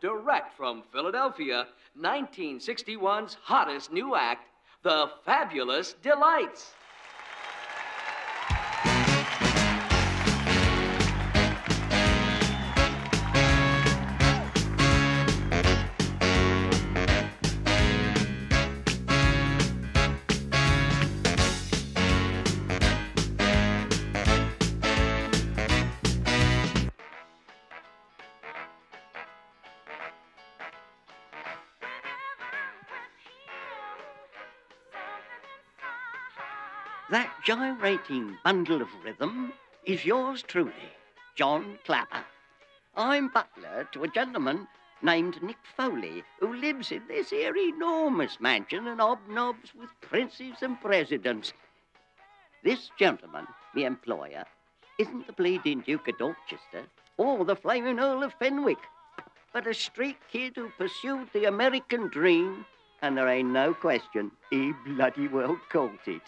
direct from Philadelphia, 1961's hottest new act, The Fabulous Delights. That gyrating bundle of rhythm is yours truly, John Clapper. I'm butler to a gentleman named Nick Foley, who lives in this here enormous mansion and hobnobs with princes and presidents. This gentleman, the employer, isn't the bleeding Duke of Dorchester or the flaming Earl of Fenwick, but a street kid who pursued the American dream, and there ain't no question he bloody well caught it.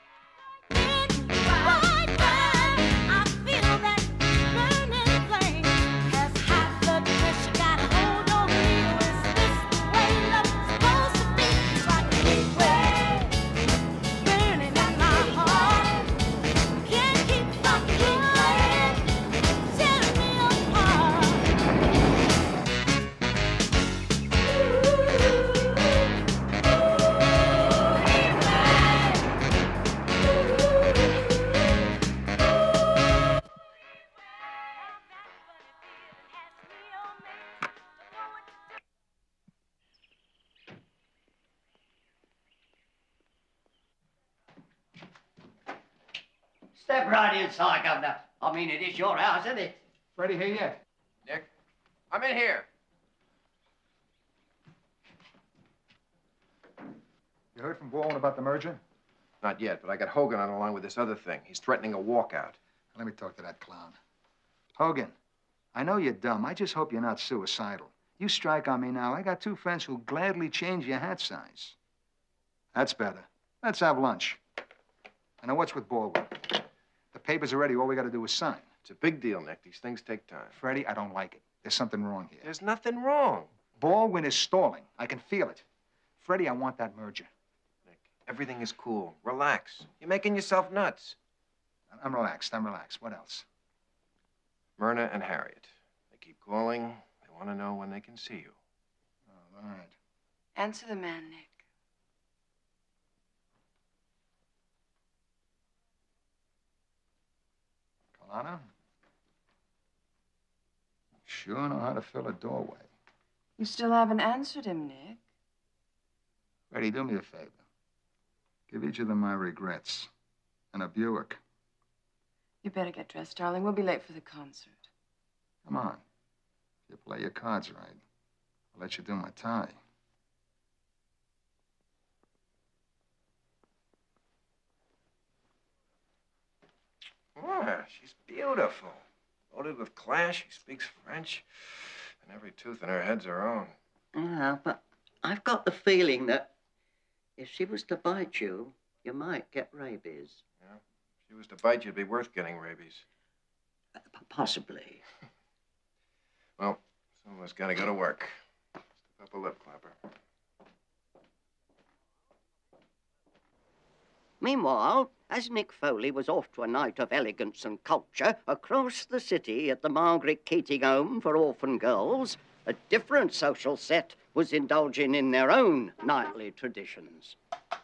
Step right inside, Governor. I mean, it is your house, isn't it? Freddie here yet? Nick, I'm in here. You heard from Baldwin about the merger? Not yet, but I got Hogan on the line with this other thing. He's threatening a walkout. Let me talk to that clown. Hogan, I know you're dumb. I just hope you're not suicidal. You strike on me now. I got two friends who'll gladly change your hat size. That's better. Let's have lunch. And now what's with Baldwin? The papers are ready. All we got to do is sign. It's a big deal, Nick. These things take time. Freddie, I don't like it. There's something wrong here. There's nothing wrong. Baldwin is stalling. I can feel it. Freddie, I want that merger. Nick, everything is cool. Relax. You're making yourself nuts. I'm relaxed. I'm relaxed. What else? Myrna and Harriet. They keep calling. They want to know when they can see you. Oh, all right. Answer the man, Nick. Kalana? Sure know how to fill a doorway. You still haven't answered him, Nick. Freddie, do me a favor. Give each of them my regrets. And a Buick. You better get dressed, darling. We'll be late for the concert. Come on. If you play your cards right, I'll let you do my tie. Oh, she's beautiful. Loaded with class. She speaks French. And every tooth in her head's her own. Yeah, but I've got the feeling that if she was to bite you, you might get rabies. Yeah? If she was to bite you, it'd be worth getting rabies. Possibly. Well, some of us gotta go to work. Step up a lip, Clapper. Meanwhile, as Nick Foley was off to a night of elegance and culture across the city at the Margaret Keating Home for Orphan Girls, a different social set was indulging in their own nightly traditions.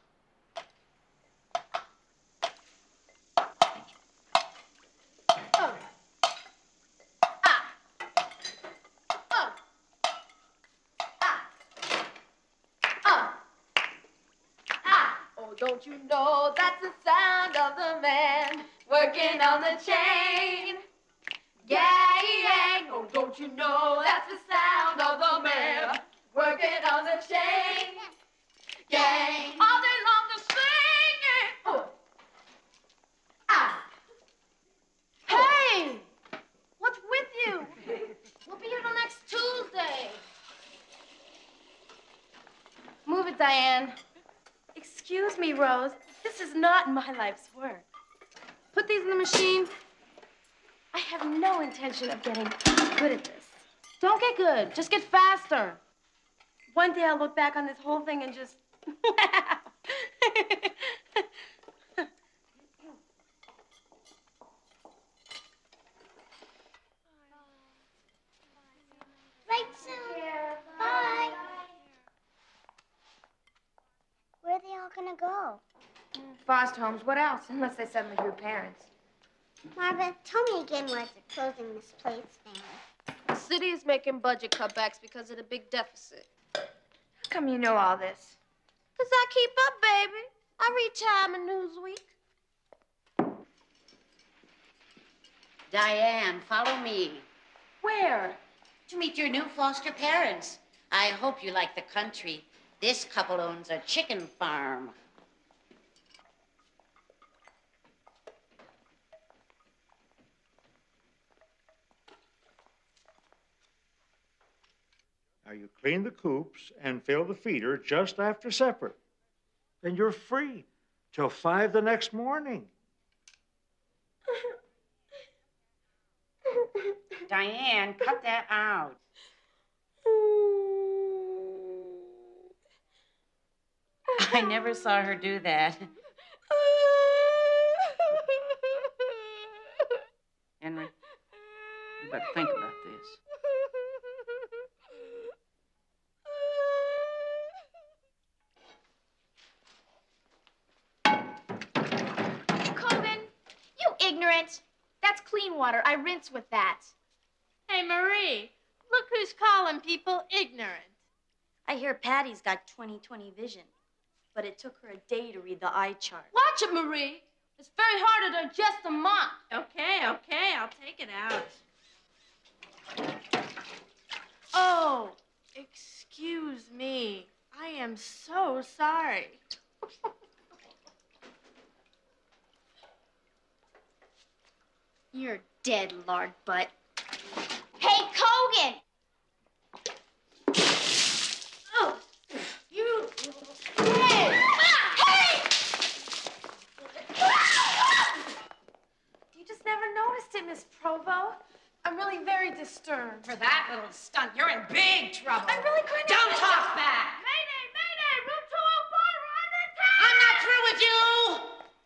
Don't you know that's the sound of the man working on the chain? Gang, oh, don't you know that's the sound of the man working on the chain? Gang, all day long they're singing. Oh. Ah. Hey, what's with you? We'll be here till next Tuesday. Move it, Diane. Excuse me, Rose. This is not my life's work. Put these in the machine. I have no intention of getting good at this. Don't get good. Just get faster. One day I'll look back on this whole thing and just... Right soon. Bye. Where are they all gonna go? Foster homes. What else? Unless they send them to your parents. Marva, tell me again why they're closing Miss Plate's family. The city is making budget cutbacks because of the big deficit. How come you know all this? Because I keep up, baby. I read Time and Newsweek. Diane, follow me. Where? To meet your new foster parents. I hope you like the country. This couple owns a chicken farm. Now you clean the coops and fill the feeder just after supper. Then you're free till 5 the next morning. Diane, cut that out. I never saw her do that. Henry, you better think about this. Coben, you ignorant. That's clean water. I rinse with that. Hey, Marie, look who's calling people ignorant. I hear Patty's got 20/20 vision, but it took her a day to read the eye chart. Watch it, Marie. It's very hard to digest a mop. Okay, I'll take it out. Oh, excuse me. I am so sorry. You're dead, lard butt. Hey, Cogan! Oh, you... Hey! Hey! You just never noticed it, Miss Provo. I'm really very disturbed. For that little stunt, you're in big trouble. I really couldn't... Don't talk back. Mayday, mayday! Room 204, we're under attack! I'm not through with you.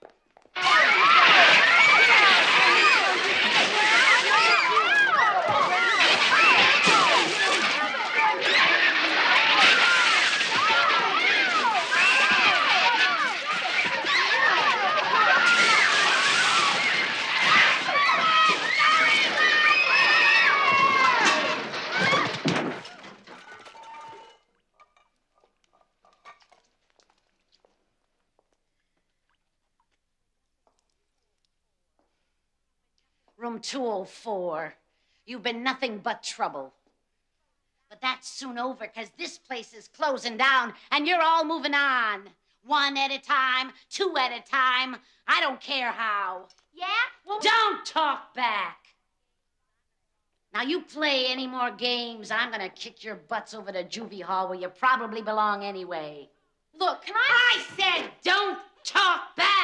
Room 204. You've been nothing but trouble. But that's soon over, because this place is closing down, and you're all moving on. 1 at a time, 2 at a time. I don't care how. Yeah? Well, Don't talk back. Now, you play any more games, I'm gonna kick your butts over to juvie hall where you probably belong anyway. Look, can I... I said don't talk back.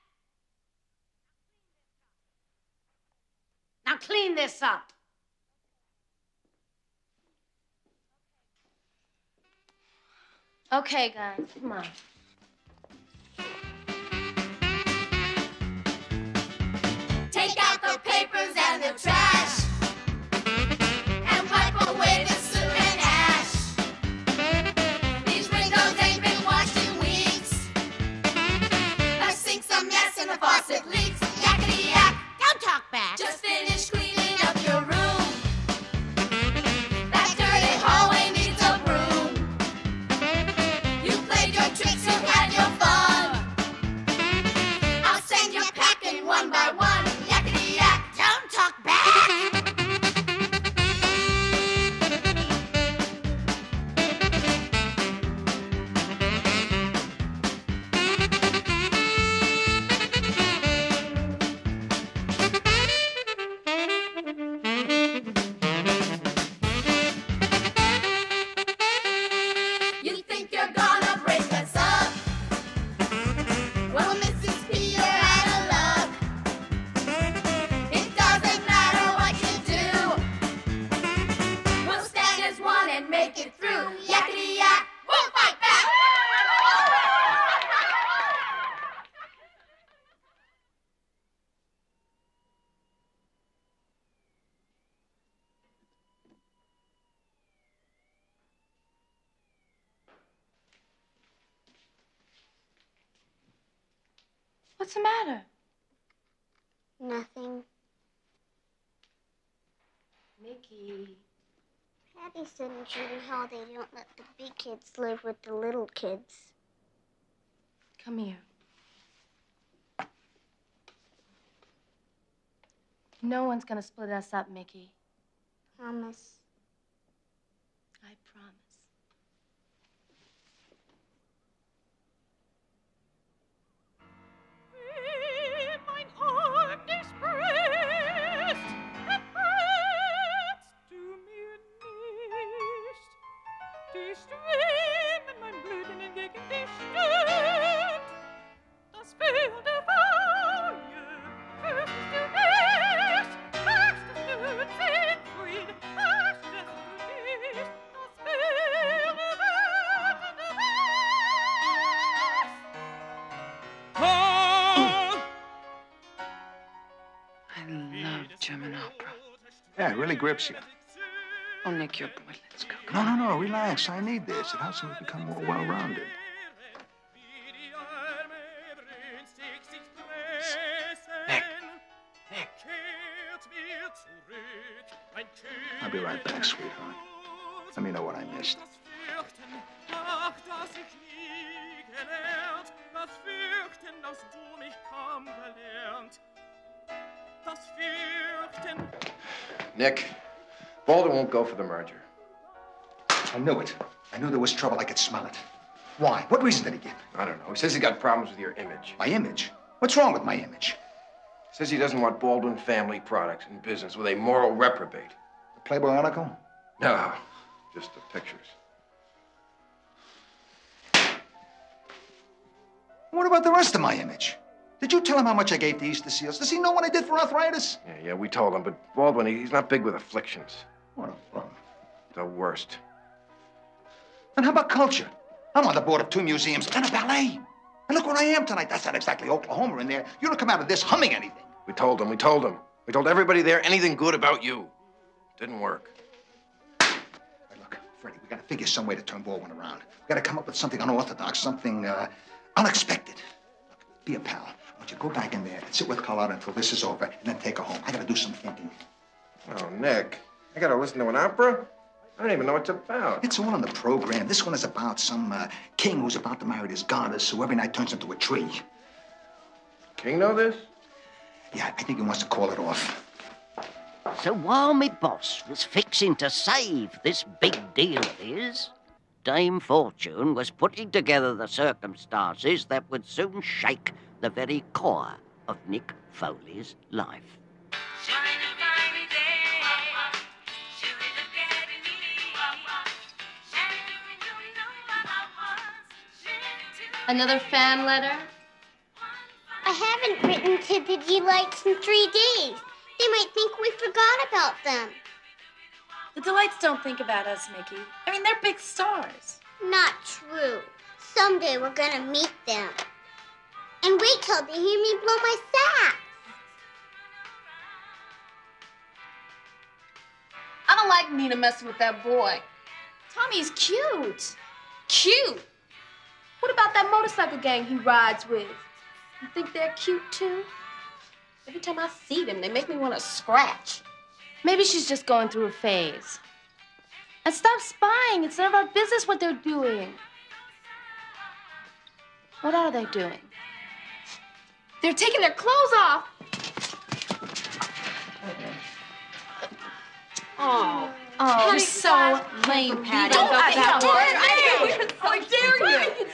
Now clean this up. Okay, guys, come on. Take out the papers and the trash and wipe away the soot and ash. These windows ain't been washed in weeks. The sink's a mess and the faucet leaks. Yakety yak. Don't talk back. Just finished cleaning up your room. That dirty hallway needs a broom. You played your tricks. it through. Yakety yak, we'll fight back. What's the matter? Nothing. Mickey. Patty said in junior hall they don't let the big kids live with the little kids. Come here. No one's gonna split us up, Mickey. Promise. I promise. Mein Arm dich presst, enträtst du mir nicht. Die Streben mein Blüten hingegen dich stimmt. Das Feuer der Feuer fürchtest du nicht. Fürchtest du Siegfried, fürchtest du nicht. Das Feuer der werdende I love German opera. Yeah, it really grips you. Oh, Nick, you're a boy. Let's go. No, relax. I need this. It helps me become more well-rounded. Nick. I'll be right back, sweetheart. Let me know what I missed. Nick, Baldwin won't go for the merger. I knew it. I knew there was trouble. I could smell it. Why? What reason did he give? I don't know. He says he got problems with your image. My image? What's wrong with my image? Says he doesn't want Baldwin family products in business with a moral reprobate. The Playboy article? No, just the pictures. What about the rest of my image? Did you tell him how much I gave to Easter Seals? Does he know what I did for arthritis? Yeah, we told him, but Baldwin, he's not big with afflictions. What a bum. The worst. And how about culture? I'm on the board of 2 museums and a ballet. And look where I am tonight. That's not exactly Oklahoma in there. You don't come out of this humming anything. We told him. We told everybody there anything good about you. Didn't work. Hey, look, Freddie, we gotta figure some way to turn Baldwin around. We gotta come up with something unorthodox, something unexpected. Look, be a pal. I want you to go back in there and sit with Carlotta until this is over, and then take her home. I gotta do some thinking. Oh, Nick, I gotta listen to an opera? I don't even know what it's about. It's all on the program. This one is about some king who's about to marry his goddess, who every night turns into a tree. King know this? Yeah, I think he wants to call it off. So while me boss was fixing to save this big deal of his, Dame Fortune was putting together the circumstances that would soon shake the very core of Nick Foley's life. Another fan letter? I haven't written to the Delights in 3 days. They might think we forgot about them. The Delights don't think about us, Mickey. I mean, they're big stars. Not true. Someday we're gonna meet them. And wait till they hear me blow my sax. I don't like Nina messing with that boy. Tommy's cute. Cute? What about that motorcycle gang he rides with? You think they're cute, too? Every time I see them, they make me want to scratch. Maybe she's just going through a phase. And stop spying. It's none of our business what they're doing. What are they doing? They're taking their clothes off. Oh, you're so lame, Patty. Don't About that I dare you.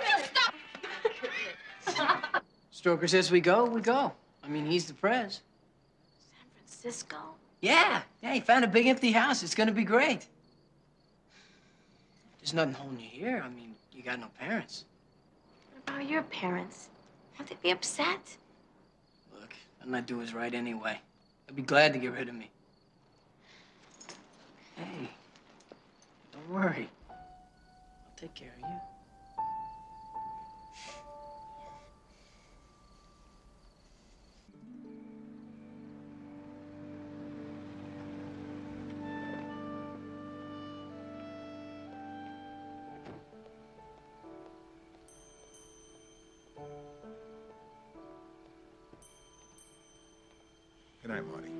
Stop. Stoker says we go, we go. I mean, he's the prez. San Francisco? Yeah, he found a big empty house. It's gonna be great. There's nothing holding you here. I mean, you got no parents. What about your parents? Won't they be upset? Look, nothing I do is right anyway. They'd be glad to get rid of me. Hey, don't Don't worry. I'll take care of you. Good night, Marty.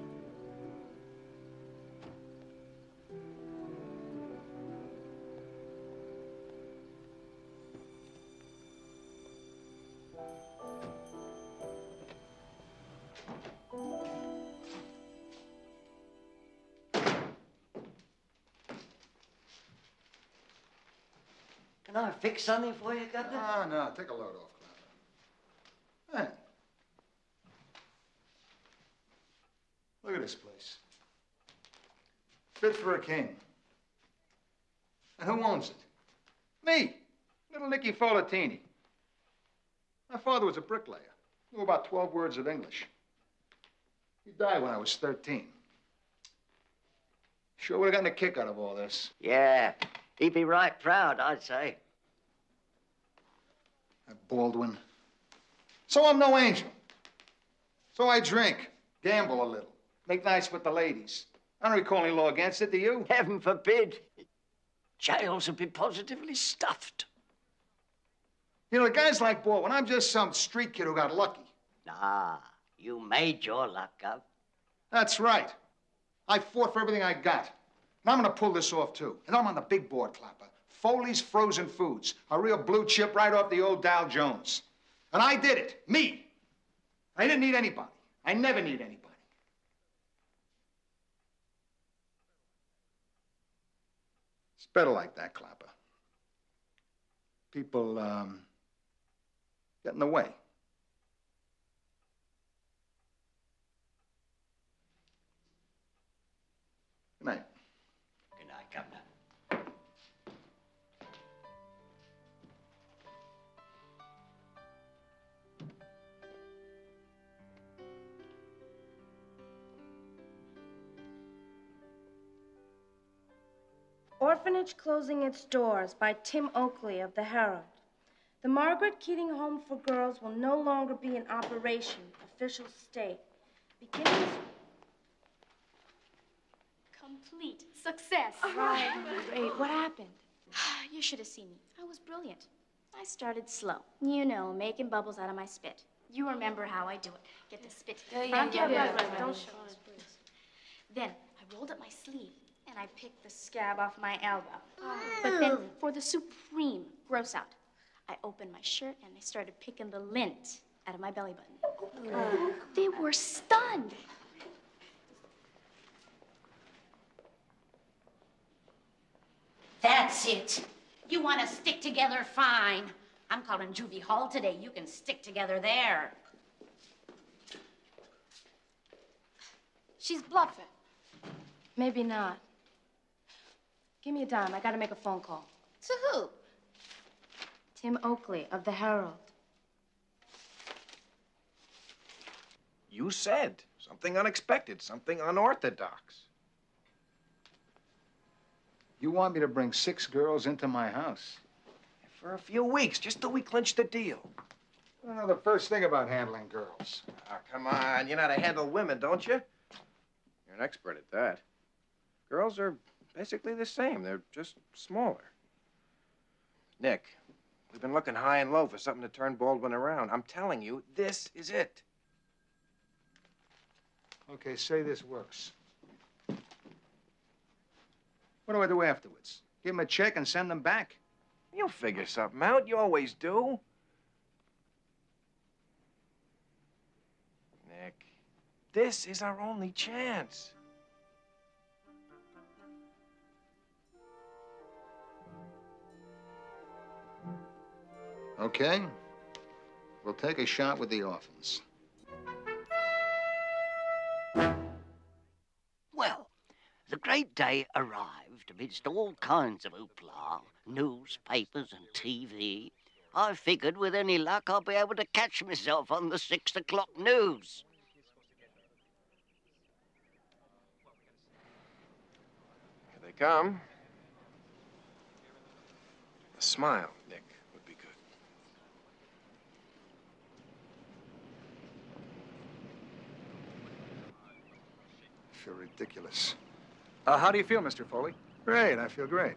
Can I fix something for you, Governor? Ah, no, take a load off, Clara. Hey. Look at this place. Fit for a king. And who owns it? Me, little Nicky Folatini. My father was a bricklayer. Knew about 12 words of English. He died when I was 13. Sure would have gotten a kick out of all this. Yeah, he'd be right proud, I'd say. That Baldwin. So I'm no angel. So I drink, gamble a little, make nice with the ladies. I don't recall any law against it, do you? Heaven forbid. Jails would be positively stuffed. You know, guys like Baldwin, I'm just some street kid who got lucky. Nah, you made your luck, Gov. That's right. I fought for everything I got. And I'm gonna pull this off, too. And I'm on the big board, Clapper. Foley's Frozen Foods. A real blue chip right off the old Dow Jones. And I did it. Me. I didn't need anybody. I never need anybody. It's better like that, Clapper. People, get in the way. Good night. Good night, Governor. Orphanage Closing Its Doors by Tim Oakley of the Herald. The Margaret Keating Home for Girls will no longer be in operation, official state. Beginning... Complete success. Right, great. What happened? You should have seen me. I was brilliant. I started slow. You know, making bubbles out of my spit. You remember how I do it. Get the spit. Right. Don't show us, please. Then I rolled up my sleeve and I picked the scab off my elbow. But then for the supreme gross out, I opened my shirt and I started picking the lint out of my belly button. They were stunned. That's it. You want to stick together, fine. I'm calling Juvie Hall today. You can stick together there. She's bluffing. Maybe not. Give me a dime. I gotta make a phone call. To who? Tim Oakley of the Herald. You said something unexpected, something unorthodox. You want me to bring 6 girls into my house? For a few weeks, just till we clinch the deal. I don't know the first thing about handling girls. Oh, come on. You know how to handle women, don't you? You're an expert at that. Girls are basically the same. They're just smaller. Nick, we've been looking high and low for something to turn Baldwin around. I'm telling you, this is it. Okay, say this works. What do I do afterwards? Give them a check and send them back? You'll figure something out. You always do. Nick, this is our only chance. Okay. We'll take a shot with the orphans. Well, the great day arrived amidst all kinds of hoopla, newspapers and TV. I figured with any luck I'll be able to catch myself on the 6 o'clock news. Here they come. smile, Nick, would be good. I feel ridiculous. How do you feel, Mr. Foley? Great, I feel great.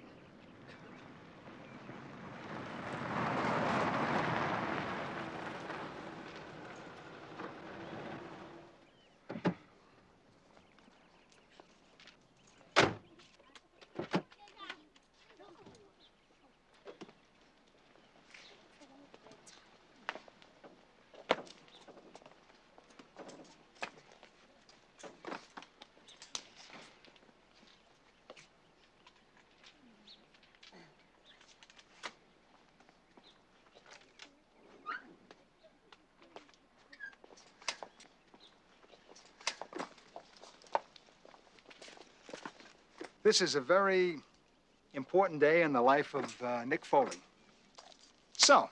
This is a very important day in the life of Nick Foley. So,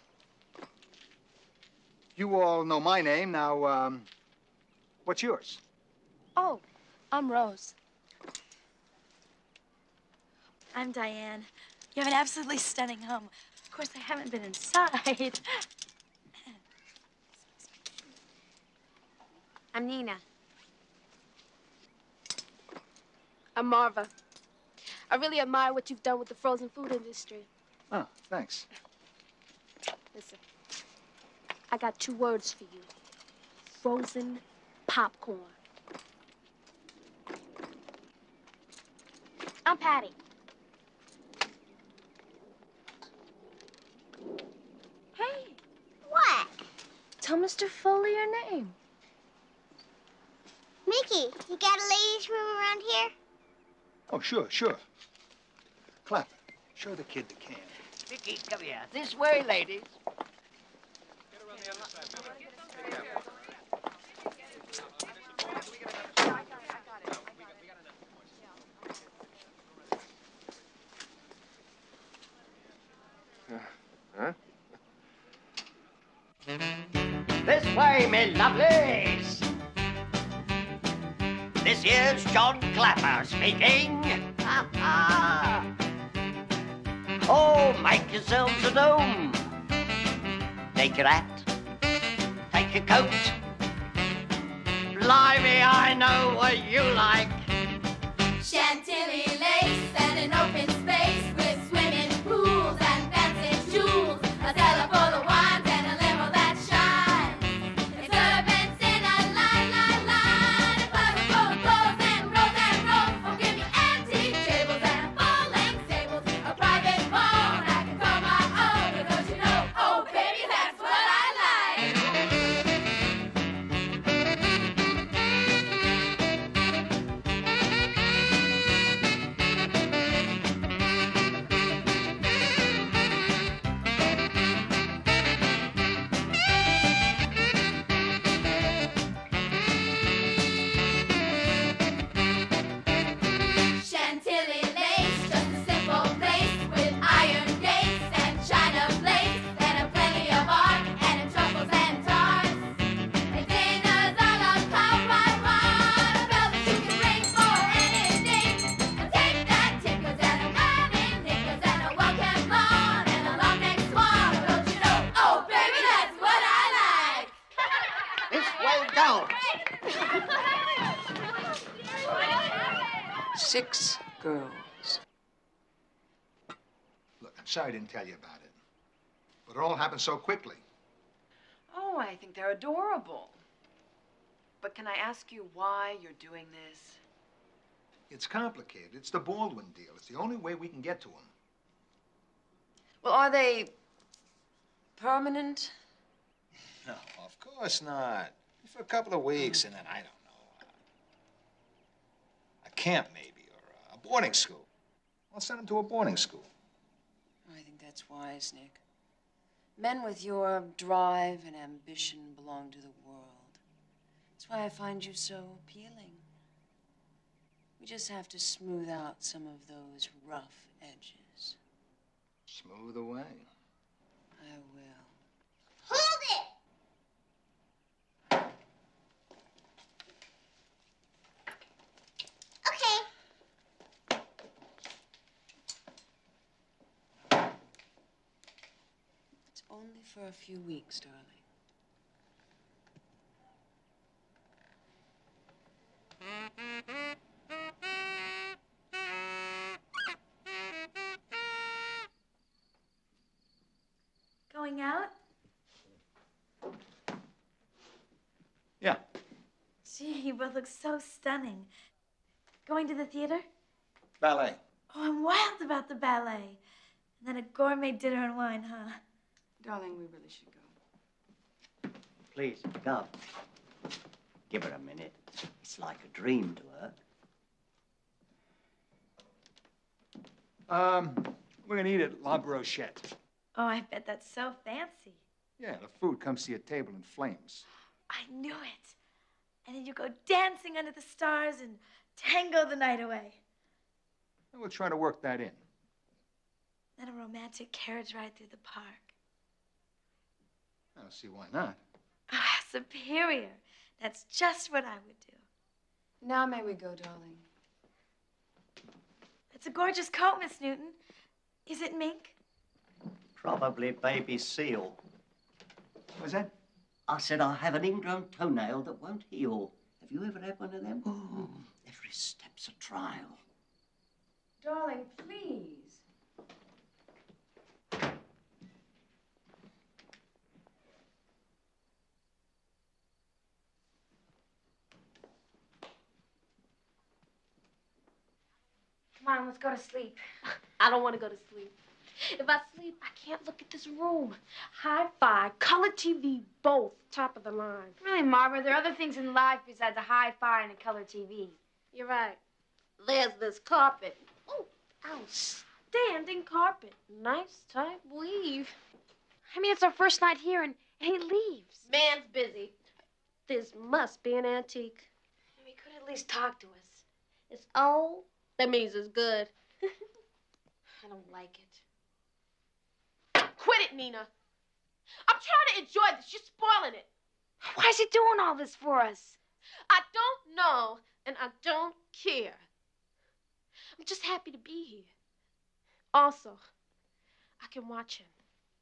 you all know my name. Now, what's yours? Oh, I'm Rose. I'm Diane. You have an absolutely stunning home. Of course, I haven't been inside. I'm Nina. I'm Marva. I really admire what you've done with the frozen food industry. Oh, thanks. Listen, I got 2 words for you. Frozen popcorn. I'm Patty. Hey, What? tell Mr. Foley your name. Mickey, you got a ladies' room around here? Oh, sure. Clapper, show the kid the can. Vicky, come here. This way, ladies. Huh? This way, me lovelies. This here's John Clapper speaking. Oh, make yourselves at home. Take your hat, take your coat. Blimey, I know what you like. Chantilly lace and an open space with swimming pools and fancy jewels. A cellar full of wines and a limo that shines. And servants in a line. A closet full of clothes and rows. Oh, give me antique tables and full-length tables. A private phone I can call my own. But don't you know, oh, baby, that's what I like. Chantilly lace, just a simple place with iron gates and china plates and a plenty of art and truffles and tarts. And dinners a la Carrara, a bell that you can ring for anything. And take that tickers and a running knickers and a welcome lawn and a long neck swan. Don't you know? Oh, baby, that's what I like. This way, go. 6 girls. Look, I'm sorry I didn't tell you about it. But it all happened so quickly. Oh, I think they're adorable. But can I ask you why you're doing this? It's complicated. It's the Baldwin deal. It's the only way we can get to him. Well, are they permanent? No, of course not. For a couple of weeks, and then, I don't know, a camp maybe, or a boarding school. I'll send him to a boarding school. I think that's wise, Nick. Men with your drive and ambition belong to the world. That's why I find you so appealing. We just have to smooth out some of those rough edges. Smooth away. I will. Hold it! Okay. only for a few weeks, darling. Going out? Yeah. Gee, you both look so stunning. Going to the theater? Ballet. Oh, I'm wild about the ballet. And then a gourmet dinner and wine, huh? Darling, we really should go. Please, come. Give her a minute. It's like a dream to her. We're gonna eat at La Brochette. Oh, I bet that's so fancy. Yeah, the food comes to your table in flames. I knew it. And then you go dancing under the stars and tango the night away. And we'll try to work that in. Then a romantic carriage ride through the park. I don't see why not. Oh, superior. That's just what I would do. Now may we go, darling? It's a gorgeous coat, Miss Newton. Is it mink? Probably baby seal. What's that? I said I have an ingrown toenail that won't heal. Have you ever had one of them? Oh, every step's a trial. Darling, please. Come on, let's go to sleep. I don't want to go to sleep. If I sleep, I can't look at this room. Hi-fi, color TV, both top of the line. Really, Margaret, there are other things in life besides a hi-fi and a color TV. You're right. There's this carpet. Oh, outstanding carpet. Nice tight weave. I mean, it's our first night here, and he leaves. Man's busy. This must be an antique. He could at least talk to us. It's old. That means it's good. I don't like it. Quit it, Nina. I'm trying to enjoy this. You're spoiling it. Why is he doing all this for us? I don't know, and I don't care. I'm just happy to be here. Also, I can watch him.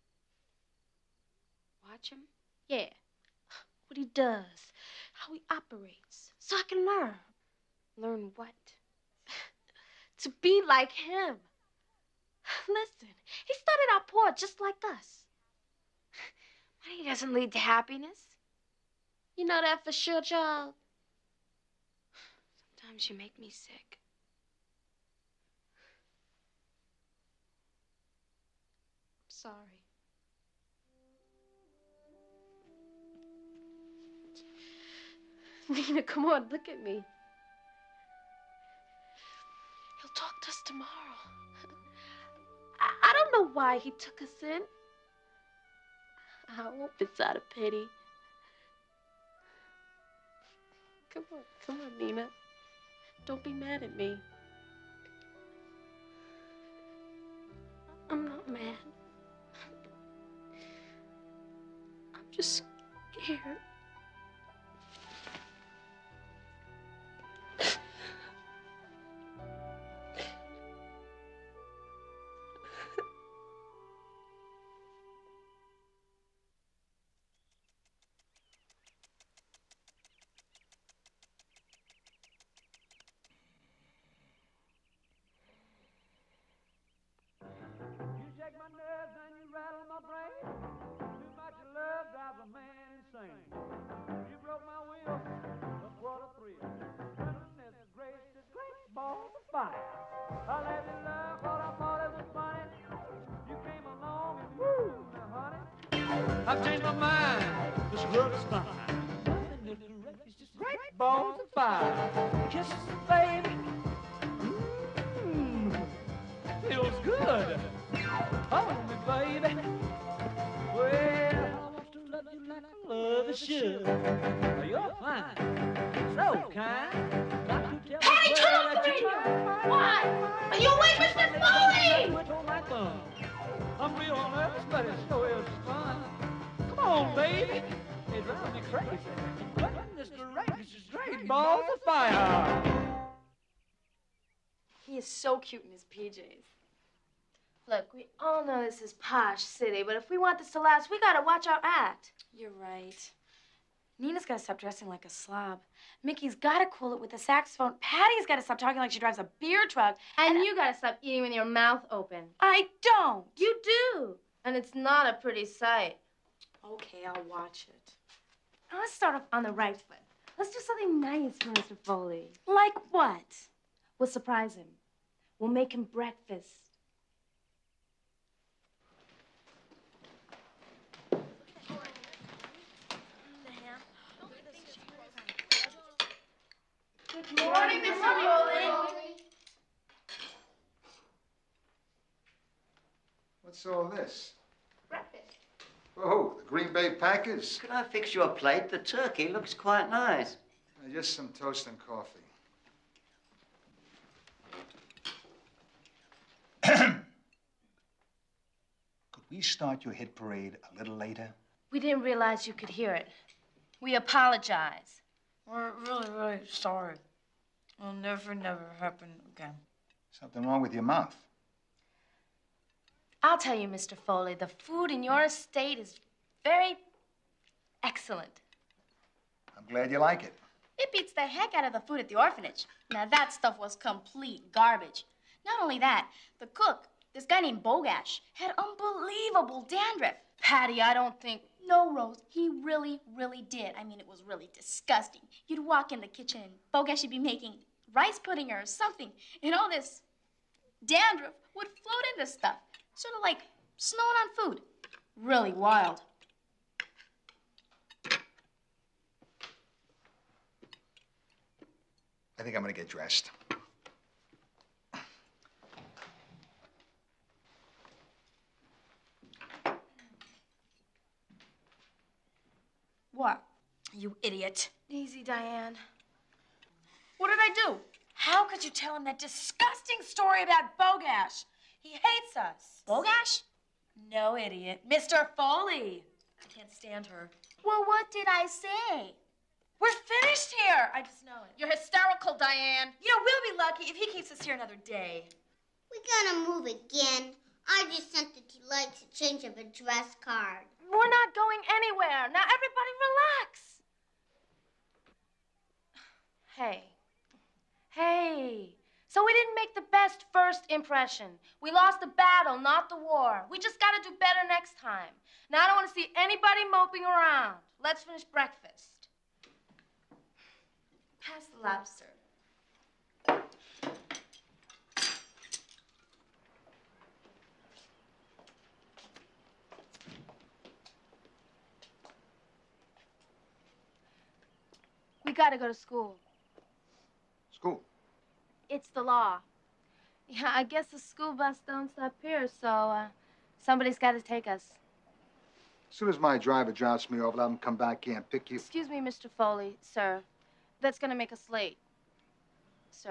Watch him? Yeah. What he does, how he operates, so I can learn. Learn what? To be like him. Listen, he started out poor just like us. Money doesn't lead to happiness. You know that for sure, child? Sometimes you make me sick. I'm sorry. Nina, come on, look at me. He'll talk to us tomorrow. I don't know why he took us in. I hope it's out of pity. Come on, Nina. Don't be mad at me. I'm not mad. I'm just scared. I've changed my mind. This love is fine. Nothing in the wreck is just great balls of fire. Kisses, baby. Feels good. Hold me, baby. Well, I want to love you like I love a should. You're fine. So kind. Got to tell Patty, turn off the radio! What? Are you awake, Mr. Foley? I'm real nervous, but it sure is fun. Come on, baby. It drives me crazy. Goodness gracious, great balls of fire. He is so cute in his PJs. Look, we all know this is Posh City, but if we want this to last, we gotta watch our act. You're right. Nina's gotta stop dressing like a slob. Mickey's gotta cool it with the saxophone. Patty's gotta stop talking like she drives a beer truck. And you gotta stop eating with your mouth open. I don't. You do. And it's not a pretty sight. Okay, I'll watch it. Now let's start off on the right foot. Let's do something nice for Mr. Foley. Like what? We'll surprise him. We'll make him breakfast. Good morning, Mr. Foley. What's all this? Breakfast. Oh, the Green Bay Packers? Could I fix you a plate? The turkey looks quite nice. Just some toast and coffee. Could we start your hit parade a little later? We didn't realize you could hear it. We apologize. We're really, really sorry. It'll never happen again. Something wrong with your mouth? I'll tell you, Mr. Foley, the food in your estate is very excellent. I'm glad you like it. It beats the heck out of the food at the orphanage. Now, that stuff was complete garbage. Not only that, the cook, this guy named Bogash, had unbelievable dandruff. Patty, I don't think... No, Rose, he really, really did. I mean, it was really disgusting. You'd walk in the kitchen and Bogash would be making rice pudding or something, and all this dandruff would float into stuff. Sort of like snowing on food. Really wild. I think I'm gonna get dressed. What? You idiot. Easy, Diane. What did I do? How could you tell him that disgusting story about Bogash? He hates us. Bogash? No, idiot. Mr. Foley. I can't stand her. Well, what did I say? We're finished here. I just know it. You're hysterical, Diane. You know, we'll be lucky if he keeps us here another day. We gotta move again. I just sent the Delights a change of address card. We're not going anywhere. Now, everybody relax. Hey. So we didn't make the best first impression. We lost the battle, not the war. We just gotta do better next time. Now, I don't want to see anybody moping around. Let's finish breakfast. Pass the lobster. We gotta go to school. School? It's the law. Yeah, I guess the school bus don't stop here, so somebody's got to take us. As soon as my driver drops me off, I'll have him come back here and pick you. Excuse me, Mr. Foley, sir. That's gonna make us late. Sir.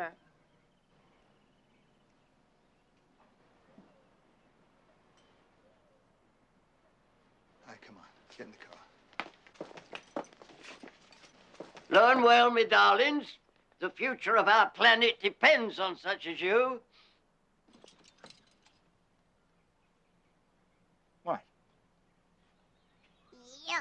All right, come on. Get in the car. Learn well, me darlings. The future of our planet depends on such as you. What? Yeah.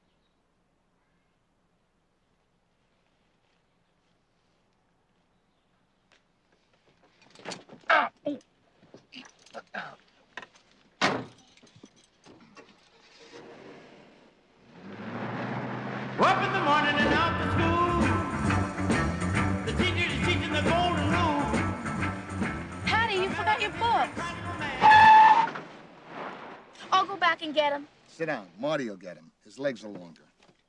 Up in the morning and out to school. The teacher is teaching the golden rule. Patty, you forgot your book. I'll go back and get him. Sit down. Marty will get him. His legs are longer.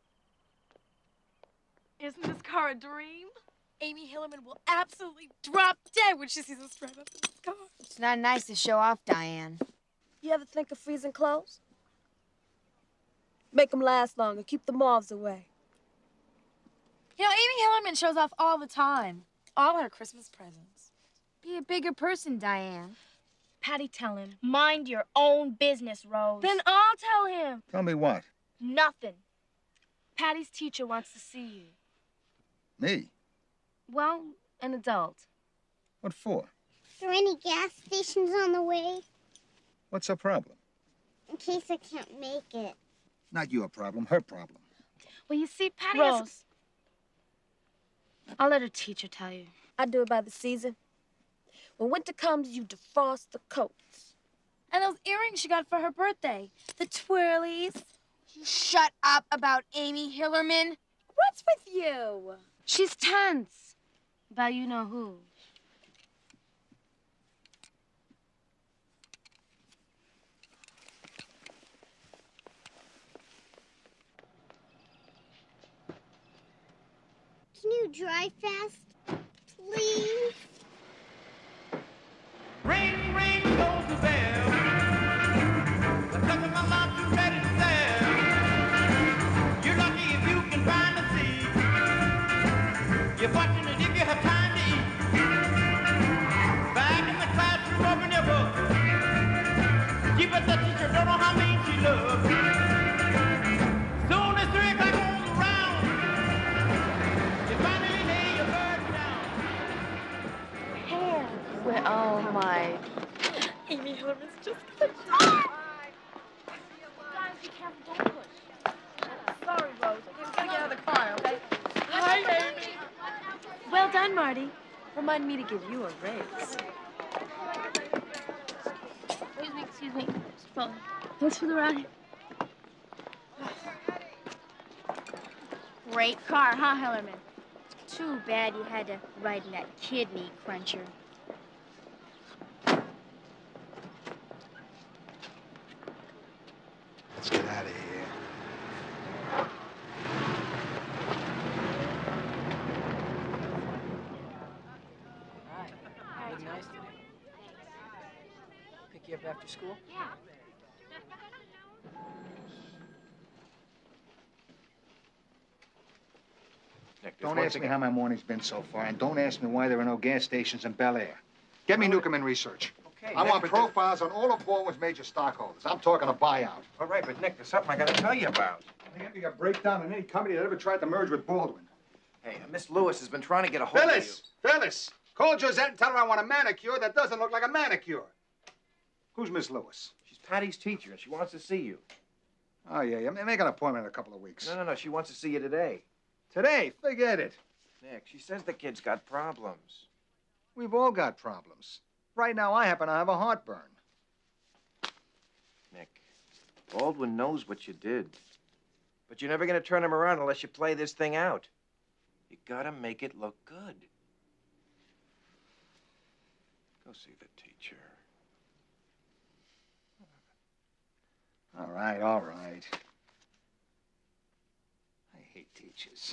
Isn't this car a dream? Amy Hillerman will absolutely drop dead when she sees us drive up in this car. It's not nice to show off, Diane. You ever think of freezing clothes? Make them last longer, keep the moths away. You know, Amy Hillerman shows off all the time. All her Christmas presents. Be a bigger person, Diane. Patty, tell him. Mind your own business, Rose. Then I'll tell him. Tell me what? Nothing. Patty's teacher wants to see you. Me? Well, an adult. What for? Are there any gas stations on the way? What's her problem? In case I can't make it. Not your problem, her problem. Well, you see, Patty Rose. I'll let her teacher tell you. I do it by the season. When winter comes, you defrost the coats. And those earrings she got for her birthday. The twirlies. Shut up about Amy Hillerman. What's with you? She's tense. About you know who. Can you drive fast, please? Ring, ring goes the bell. The touch of my lobster's ready to sell. You're lucky if you can find a seat. You're fortunate if you have time to eat. Back in the classroom, open your book. Keep it the teacher, don't know how mean she looks. Soon as 3 o'clock rolls around, you finally lay your burden down. Where, oh my. Amy Hillerman's just gonna Guys, be careful, don't push. Sorry, Rose. Just get out of the car, okay? Hi, Amy. Well done, Marty. Remind me to give you a raise. Excuse me. Just phone. Thanks for the ride. Great car, huh, Hillerman? Too bad you had to ride in that kidney cruncher. Let's get out of here. Hi. Look nice today. Pick you up after school? Yeah. Nick, there's Don't one ask thing me how my morning's been so far, and don't ask me why there are no gas stations in Bel Air. Get me Newcomb and Research. Okay, I Nick, want but profiles on all of Baldwin's major stockholders. I'm talking a buyout. All right, but Nick, there's something I gotta tell you about. They got me a breakdown in any company that ever tried to merge with Baldwin. Hey, Miss Lewis has been trying to get a hold of you. Phyllis, call Josette and tell her I want a manicure that doesn't look like a manicure. Who's Miss Lewis? She's Patty's teacher, and she wants to see you. Oh, yeah. Make an appointment in a couple of weeks. No, she wants to see you today. Today? Forget it. Nick, she says the kid's got problems. We've all got problems. Right now, I happen to have a heartburn. Nick, Baldwin knows what you did. But you're never gonna turn him around unless you play this thing out. You gotta make it look good. Go see the teacher. All right. I hate teachers.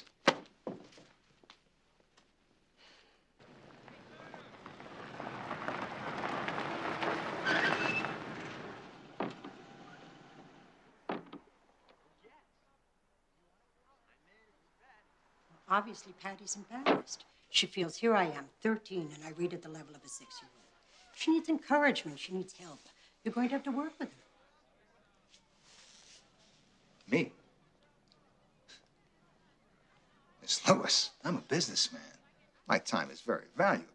Obviously, Patty's embarrassed. She feels here I am, 13, and I read at the level of a 6-year-old. She needs encouragement. She needs help. You're going to have to work with her. Me? Miss Lewis, I'm a businessman. My time is very valuable.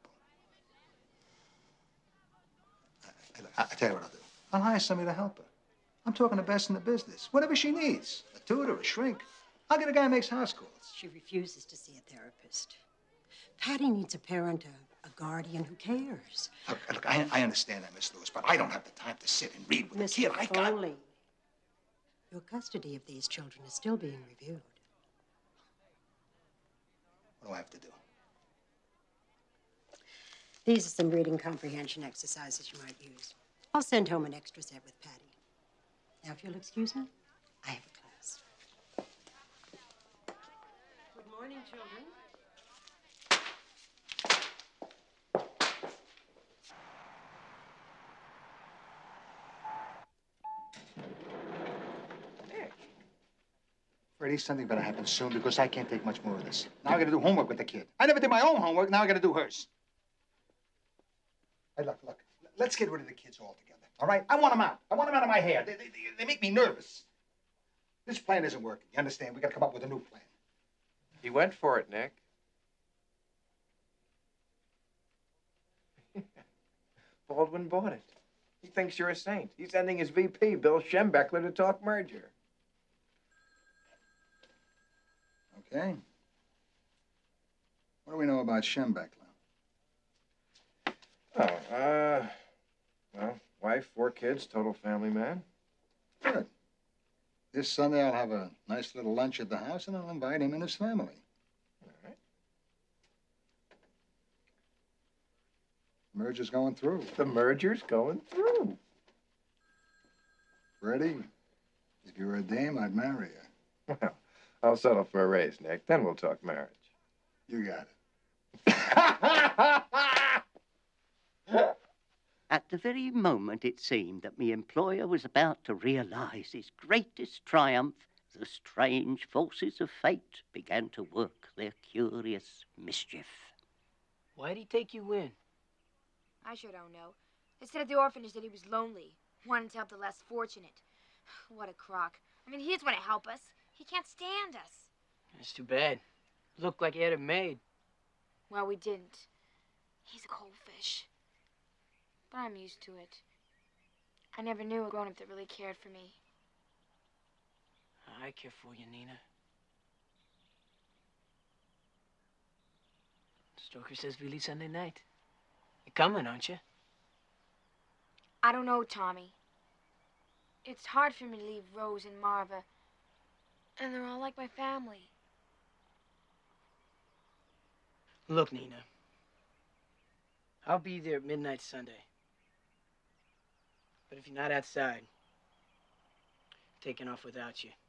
I tell you what I'll do. I'll hire somebody to help her. I'm talking the best in the business. Whatever she needs. A tutor, a shrink. I'll get a guy who makes house calls. She refuses to see a therapist. Patty needs a parent, a guardian who cares. Look, I understand that, Miss Lewis, but I don't have the time to sit and read with a kid. I got... Foley, your custody of these children is still being reviewed. What do I have to do? These are some reading comprehension exercises you might use. I'll send home an extra set with Patty. Now, if you'll excuse me, I have a class. Good morning, children. Freddie, something better happen soon because I can't take much more of this. Now I gotta do homework with the kid. I never did my own homework, now I gotta do hers. Hey, look. Let's get rid of the kids altogether, all right? I want them out. I want them out of my hair. They make me nervous. This plan isn't working, you understand? We gotta come up with a new plan. He went for it, Nick. Baldwin bought it. He thinks you're a saint. He's sending his VP, Bill Schembeckler, to talk merger. Okay. What do we know about Schembeckler? Oh, well, wife, 4 kids, total family man. Good. This Sunday I'll have a nice little lunch at the house, and I'll invite him and his family. All right. Merger's going through. The merger's going through. Freddie, if you were a dame, I'd marry you. Well, I'll settle for a raise, Nick. Then we'll talk marriage. You got it. At the very moment it seemed that my employer was about to realize his greatest triumph, the strange forces of fate began to work their curious mischief. Why'd he take you in? I sure don't know. They said at the orphanage that he was lonely, wanted to help the less fortunate. What a crock. I mean, he just want to help us. He can't stand us. That's too bad. Looked like he had it made. Well, we didn't. He's a cold fish. But I'm used to it. I never knew a grown-up that really cared for me. I care for you, Nina. Stoker says we leave Sunday night. You're coming, aren't you? I don't know, Tommy. It's hard for me to leave Rose and Marva. And they're all like my family. Look, Nina. I'll be there at midnight Sunday. But if you're not outside, I'm taking off without you.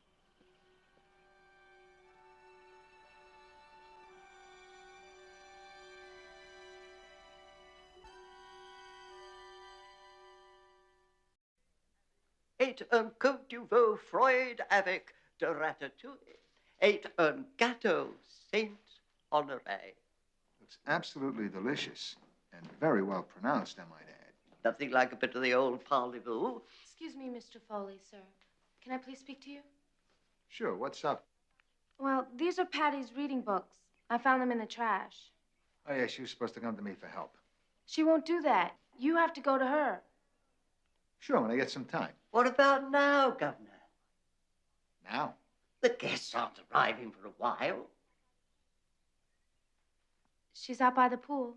Et un Côte du veau Freud avec de ratatouille. Et un gâteau Saint-Honoré. It's absolutely delicious and very well pronounced, I might add. Nothing like a bit of the old parlez-vous. Excuse me, Mr. Foley, sir. Can I please speak to you? Sure, what's up? Well, these are Patty's reading books. I found them in the trash. Oh, yeah, she was supposed to come to me for help. She won't do that. You have to go to her. Sure, when I get some time. What about now, Governor? Now? The guests aren't arriving for a while. She's out by the pool.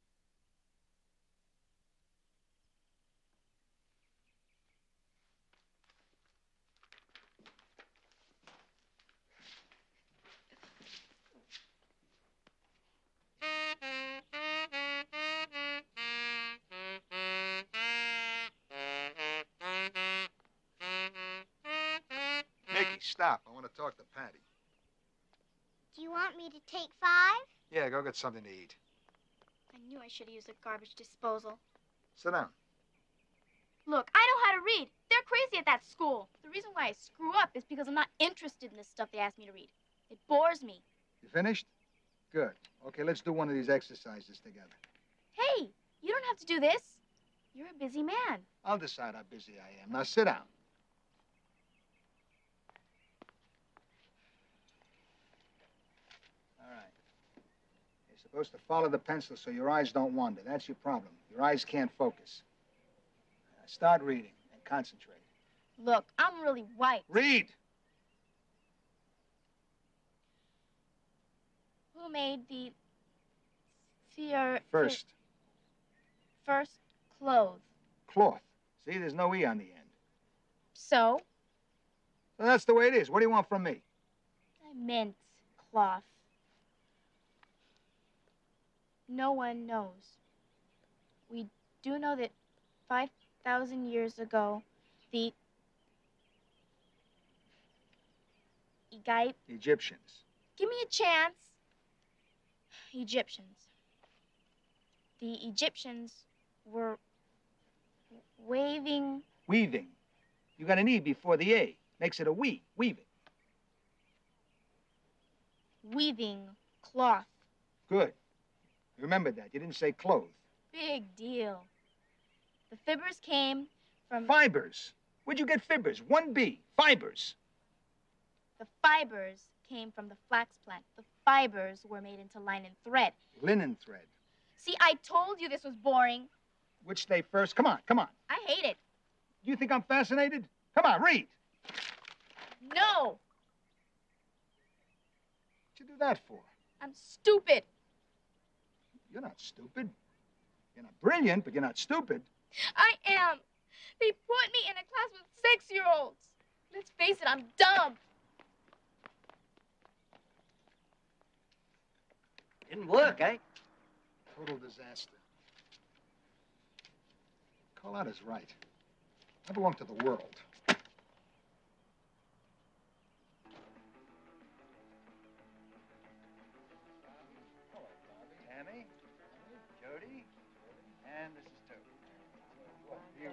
Nicky, stop. I want to talk to Patty. Do you want me to take 5? Yeah, go get something to eat. I knew I should have used a garbage disposal. Sit down. Look, I know how to read. They're crazy at that school. The reason why I screw up is because I'm not interested in this stuff they ask me to read. It bores me. You finished? Good. Okay, let's do one of these exercises together. Hey, you don't have to do this. You're a busy man. I'll decide how busy I am. Now sit down. All right. You're supposed to follow the pencil so your eyes don't wander. That's your problem. Your eyes can't focus. Now start reading and concentrate. Look, I'm really white. Read! Who made the First. first clothes? Cloth. See, there's no E on the end. So? So that's the way it is. What do you want from me? I meant cloth. No one knows. We do know that 5,000 years ago, the Egyptians. Give me a chance. Egyptians. The Egyptians were waving. Weaving. You got an E before the A. Makes it a we. Weaving. Weaving cloth. Good. Remember that. You didn't say clothes. Big deal. The fibbers came from... Fibers. Where'd you get fibbers? 1B. Fibers. The fibers came from the flax plant. The fibers were made into linen thread. Linen thread. See, I told you this was boring. Which day first? Come on, come on. I hate it. Do you think I'm fascinated? Come on, read. No, What'd you do that for? I'm stupid. You're not stupid. You're not brilliant, but you're not stupid. I am. They put me in a class with 6-year-olds. Let's face it, I'm dumb. Didn't work, eh? Total disaster. Carlotta's right. I belong to the world. Tammy, Jody, and this is Toby. What view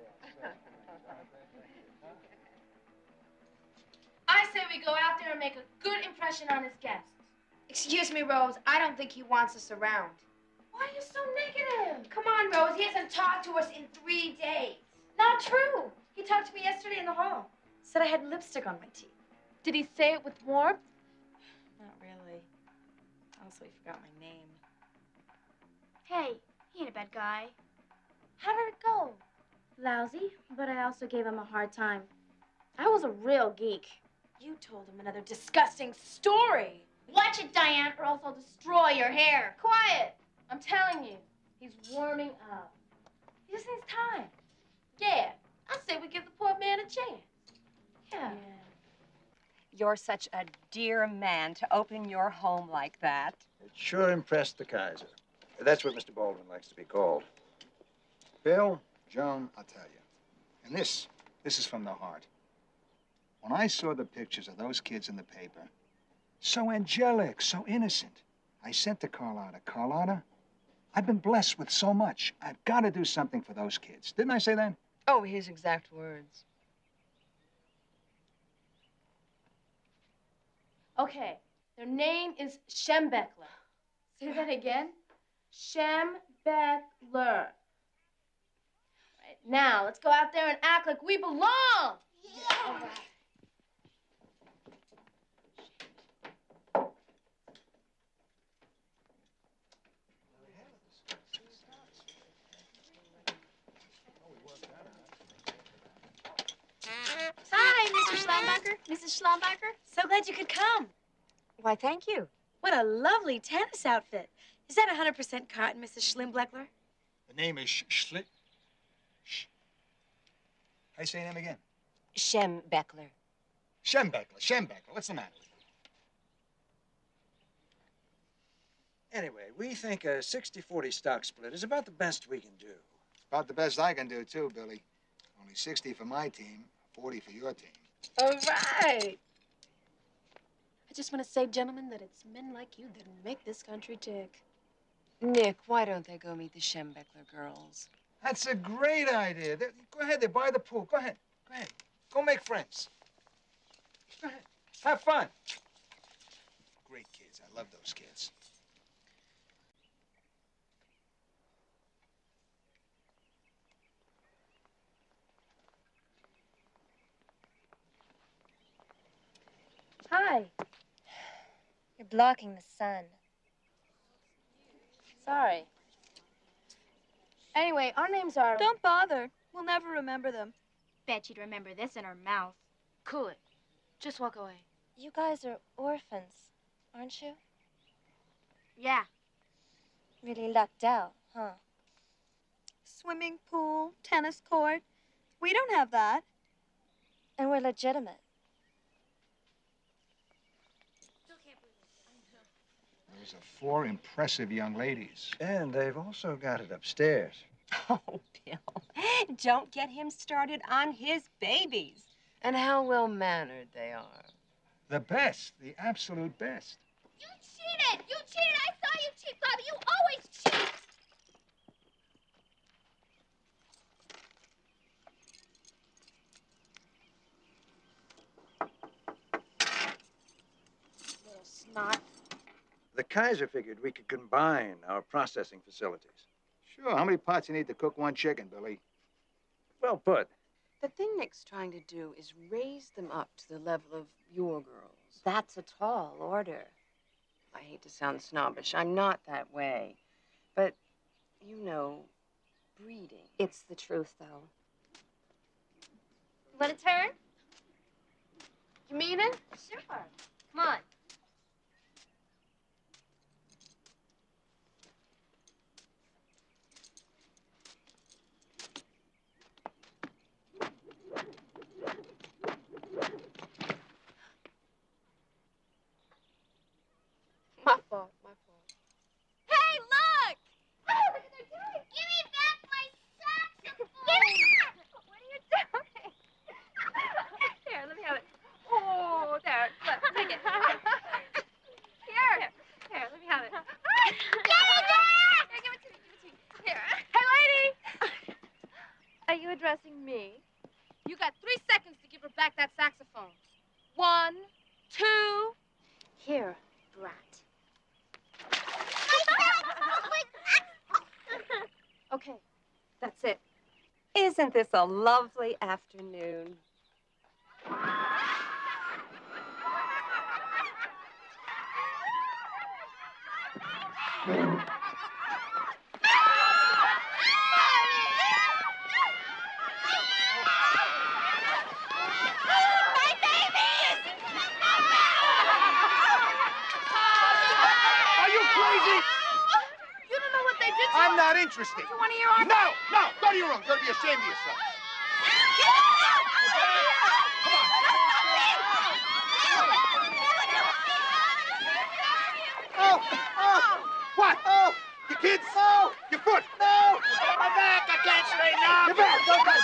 I say we go out there and make a good impression on his guests. Excuse me, Rose. I don't think he wants us around. Why are you so negative? Come on, Rose. He hasn't talked to us in 3 days. Not true. He talked to me yesterday in the hall. Said I had lipstick on my teeth. Did he say it with warmth? Not really. Also, he forgot my name. Hey, he ain't a bad guy. How did it go? Lousy, but I also gave him a hard time. I was a real geek. You told him another disgusting story. Watch it, Diane, or else I'll destroy your hair. Quiet. I'm telling you, he's warming up. He just needs time. Yeah, I say we give the poor man a chance. Yeah. You're such a dear man to open your home like that. It sure impressed the Kaiser. That's what Mr. Baldwin likes to be called. Bill, Joan, I'll tell you. And this is from the heart. When I saw the pictures of those kids in the paper, so angelic, so innocent, I said to Carlotta, Carlotta, I've been blessed with so much. I've got to do something for those kids. Didn't I say that? Oh, his exact words. Okay, their name is Schembeckler. Say that again. Schembeckler. Right, now, let's go out there and act like we belong. Yeah. All right. Hi, Mr. Schlumbacher. Mrs. Schlumbacher. So glad you could come. Why, thank you. What a lovely tennis outfit. Is that 100% cotton, Mrs. Schlimbleckler? The name is How you say your name again? Schembeckler. Schembeckler. What's the matter with you? Anyway, we think a 60-40 stock split is about the best we can do. About the best I can do, too, Billy. Only 60 for my team, 40 for your team. All right. I just want to say, gentlemen, that it's men like you that make this country tick. Nick, why don't they go meet the Schembeckler girls? That's a great idea. Go ahead, they're by the pool. Go ahead. Go make friends. Go ahead. Have fun. Great kids. I love those kids. Hi. You're blocking the sun. Sorry. Anyway, our names are... Don't bother. We'll never remember them. Bet you'd remember this in her mouth. Cool it. Just walk away. You guys are orphans, aren't you? Yeah. Really lucked out, huh? Swimming pool, tennis court. We don't have that. And we're legitimate. Those are 4 impressive young ladies. And they've also got it upstairs. Oh, Bill, don't get him started on his babies. And how well-mannered they are. The best, the absolute best. You cheated! You cheated! I saw you cheat, Bobby! You always cheat! Little snot. The Kaiser figured we could combine our processing facilities. Sure. How many pots you need to cook one chicken, Billy? Well put. The thing Nick's trying to do is raise them up to the level of your girls. That's a tall order. I hate to sound snobbish. I'm not that way. But, you know, breeding. It's the truth, though. Want a turn? You mean it? Sure. Come on. My fault. Hey, look! Oh, look what they're doing. Give me back my saxophone! What are you doing? Here, let me have it. Oh, there. Look, take it. Here, let me have it. Give it back! Here, give it to me. Here. Hey, lady! Are you addressing me? You got 3 seconds to give her back that saxophone. 1, 2. Here, brat. Okay, that's it. Isn't this a lovely afternoon? Are you crazy? You don't know what they did to I'm her? not interested. To one of your orphans? No, go to your room. Go to be ashamed of yourself. Oh, what? Oh, your kids? Oh, your foot? No, my back. I can't straighten up. Your back. Don't touch.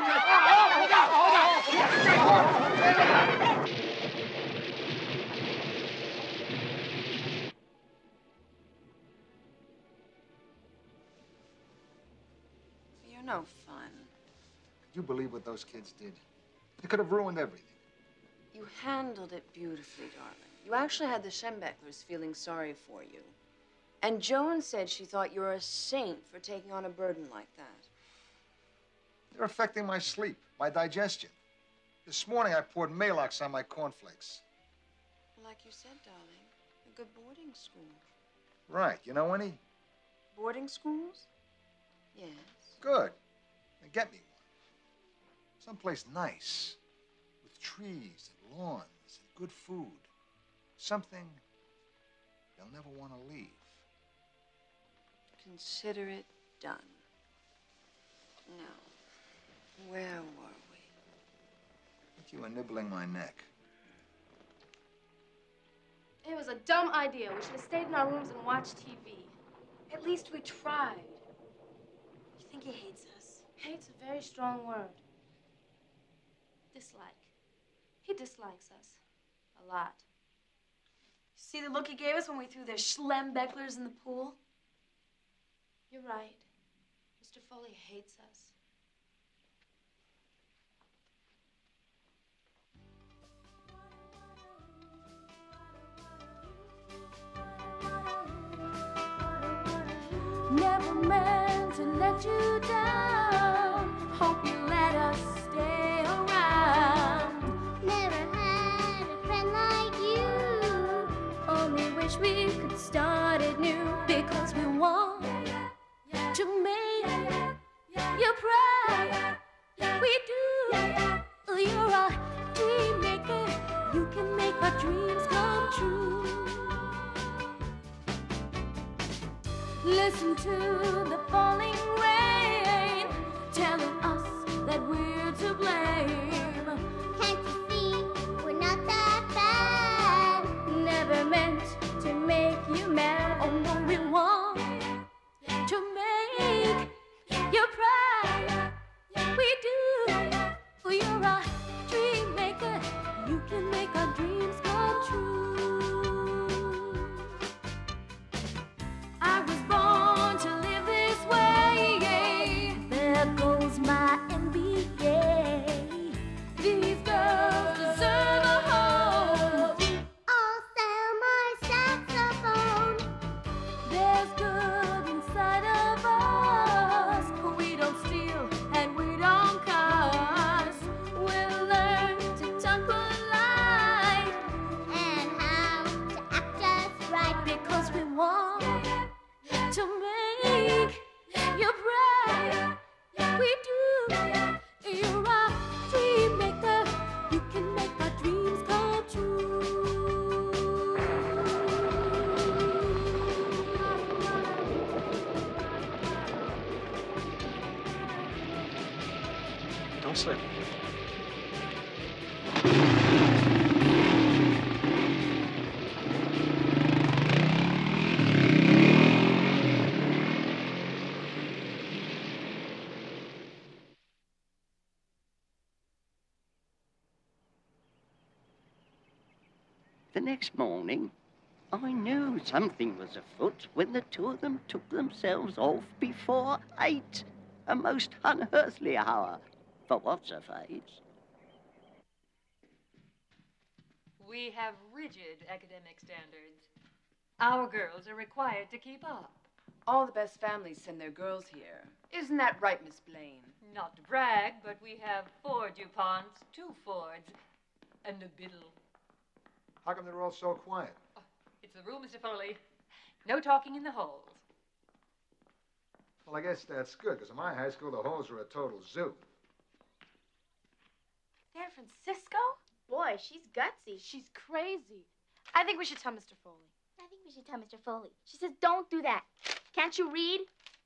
You're no fun. Could you believe what those kids did? They could have ruined everything. You handled it beautifully, darling. You actually had the Schembechlers feeling sorry for you. And Joan said she thought you were a saint for taking on a burden like that. They're affecting my sleep, my digestion. This morning I poured Maalox on my cornflakes. Like you said, darling, a good boarding school. Right. You know any? Boarding schools? Yes. Good. Then get me one. Someplace nice, with trees and lawns and good food. Something they'll never want to leave. Consider it done. Now, where were we? I think you were nibbling my neck. It was a dumb idea. We should have stayed in our rooms and watched TV. At least we tried. You think he hates us? Hate's a very strong word. Dislike. He dislikes us. A lot. See the look he gave us when we threw their Schembechlers in the pool? You're right. Mr. Foley hates us. Never meant to let you down. Hope you let us stay around. Never had a friend like you. Only wish we could start it new. Because we want to make you proud. We do. You're a dream maker. You can make our dreams come true. Listen to the falling rain, telling us that we're to blame. Can't you see we're not that bad? Never meant to make you mad. Oh no, we want to make you proud. We do. You're a dream maker. You can make our dreams come true. I was born to live this way. There goes my MBA. Don't slip. The next morning, I knew something was afoot when the two of them took themselves off before 8, a most unearthly hour for what's-her-face. We have rigid academic standards. Our girls are required to keep up. All the best families send their girls here. Isn't that right, Miss Blaine? Not to brag, but we have 4 DuPonts, 2 Fords, and a Biddle. How come they're all so quiet? It's the rule, Mr. Foley. No talking in the halls. Well, I guess that's good, because in my high school, the halls were a total zoo. San Francisco? Boy, she's gutsy. She's crazy. I think we should tell Mr. Foley. I think we should tell Mr. Foley. She says, don't do that. Can't you read?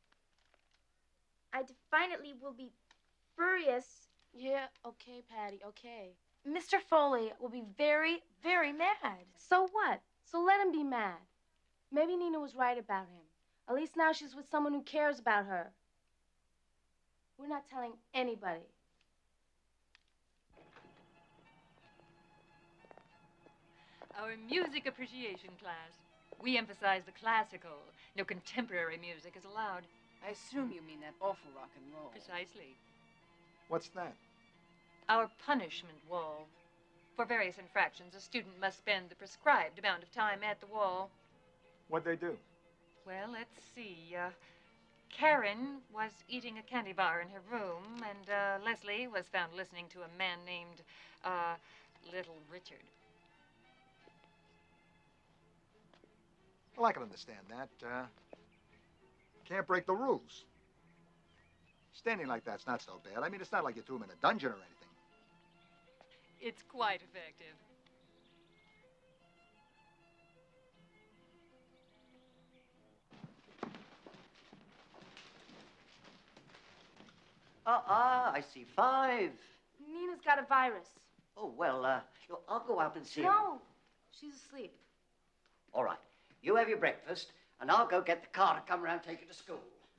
I definitely will be furious. Yeah, okay, Patty, okay. Mr. Foley will be very, very mad. So what? So let him be mad. Maybe Nina was right about him. At least now she's with someone who cares about her. We're not telling anybody. Our music appreciation class. We emphasize the classical. No contemporary music is allowed. I assume you mean that awful rock and roll. Precisely. What's that? Our punishment wall. For various infractions, a student must spend the prescribed amount of time at the wall. What'd they do? Well, let's see. Karen was eating a candy bar in her room, and Leslie was found listening to a man named Little Richard. Well, I can understand that. Can't break the rules. Standing like that's not so bad. I mean, it's not like you threw him in a dungeon or anything. It's quite effective. I see 5. Nina's got a virus. Oh, well, I'll go up and see her. No, she's asleep. All right. You have your breakfast, and I'll go get the car to come around and take you to school.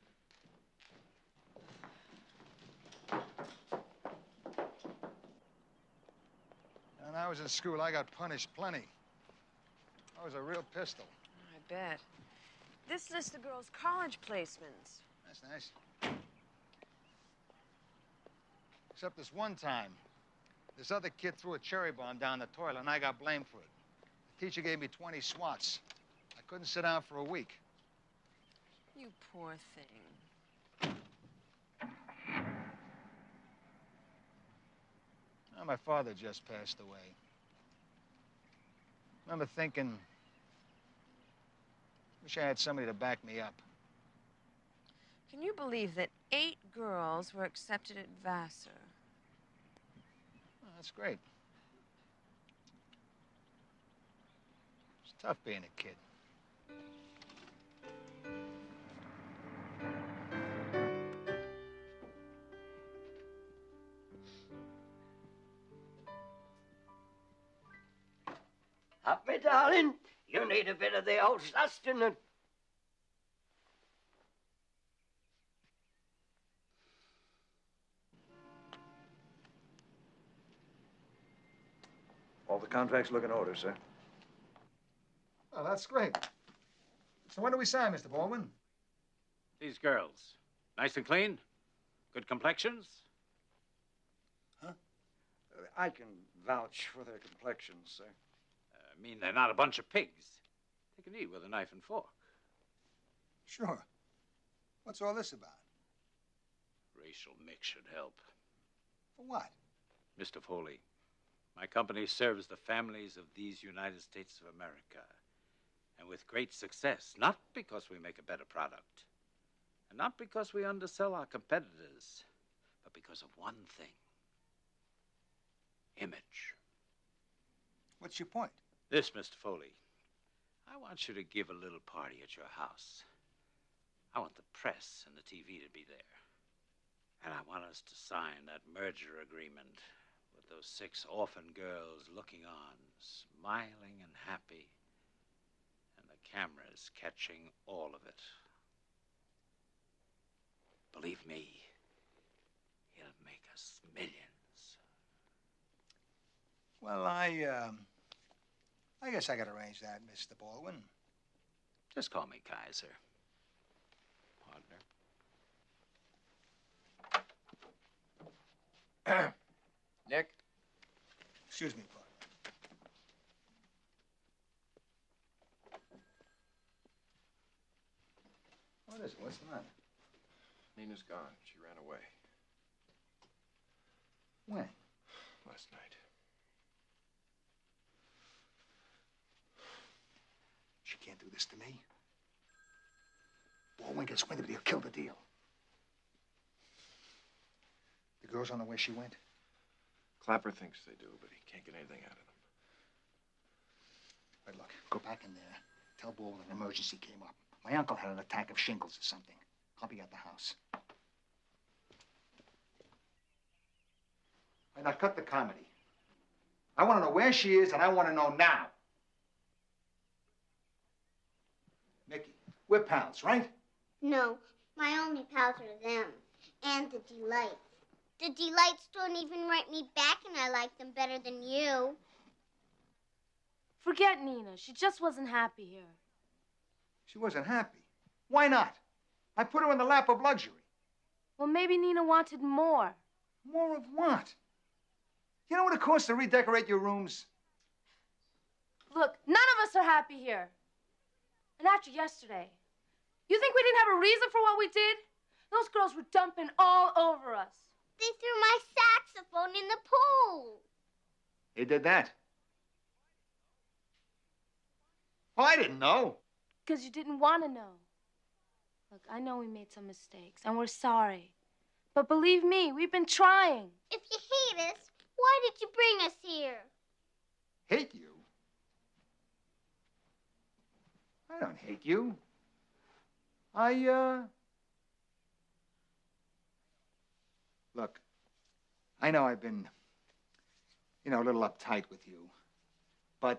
When I was in school, I got punished plenty. I was a real pistol. I bet. This lists the girls' college placements. That's nice. Except this one time, this other kid threw a cherry bomb down the toilet, and I got blamed for it. The teacher gave me 20 swats. I couldn't sit down for a week. You poor thing. Well, my father just passed away. I remember thinking, wish I had somebody to back me up. Can you believe that 8 girls were accepted at Vassar? Oh, that's great. It's tough being a kid. Up, me darling. You need a bit of the old sustenance. All the contracts look in order, sir. Oh, that's great. So when do we sign, Mr. Baldwin? These girls, nice and clean? Good complexions? Huh? I can vouch for their complexions, sir. I mean, they're not a bunch of pigs. They can eat with a knife and fork. Sure. What's all this about? Racial mix should help. For what? Mr. Foley, my company serves the families of these United States of America. And with great success, not because we make a better product, and not because we undersell our competitors, but because of one thing. Image. What's your point? This, Mr. Foley. I want you to give a little party at your house. I want the press and the TV to be there. And I want us to sign that merger agreement with those 6 orphan girls looking on, smiling and happy, and the cameras catching all of it. Believe me, he'll make us millions. Well, I guess I could arrange that, Mr. Baldwin. Just call me Kaiser, partner. Nick? Excuse me, partner. What is it? What's the matter? Nina's gone. She ran away. When? Last night. She can't do this to me. Baldwin gets wind of it, he'll kill the deal. The girls don't know where she went? Clapper thinks they do, but he can't get anything out of them. Right, look, go back in there. Tell Baldwin an emergency came up. My uncle had an attack of shingles or something. I'll be at the house. Right, now cut the comedy. I want to know where she is, and I want to know now. Mickey, we're pals, right? No, my only pals are them and the Delights. The Delights don't even write me back, and I like them better than you. Forget Nina. She just wasn't happy here. She wasn't happy. Why not? I put her in the lap of luxury. Well, maybe Nina wanted more. More of what? You know what it costs to redecorate your rooms? Look, none of us are happy here. And after yesterday, you think we didn't have a reason for what we did? Those girls were dumping all over us. They threw my saxophone in the pool. They did that? Well, I didn't know. Because you didn't want to know. Look, I know we made some mistakes, and we're sorry. But believe me, we've been trying. If you hate us, why did you bring us here? Hate you? I don't hate you. Look, I know I've been, a little uptight with you. But,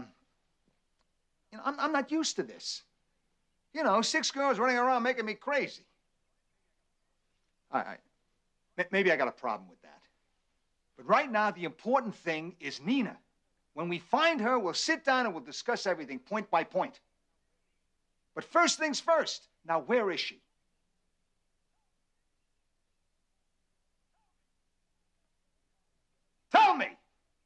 I'm not used to this. 6 girls running around making me crazy. Maybe I got a problem with that. But right now, the important thing is Nina. When we find her, we'll sit down and we'll discuss everything point by point. But first things first. Now, where is she? Tell me!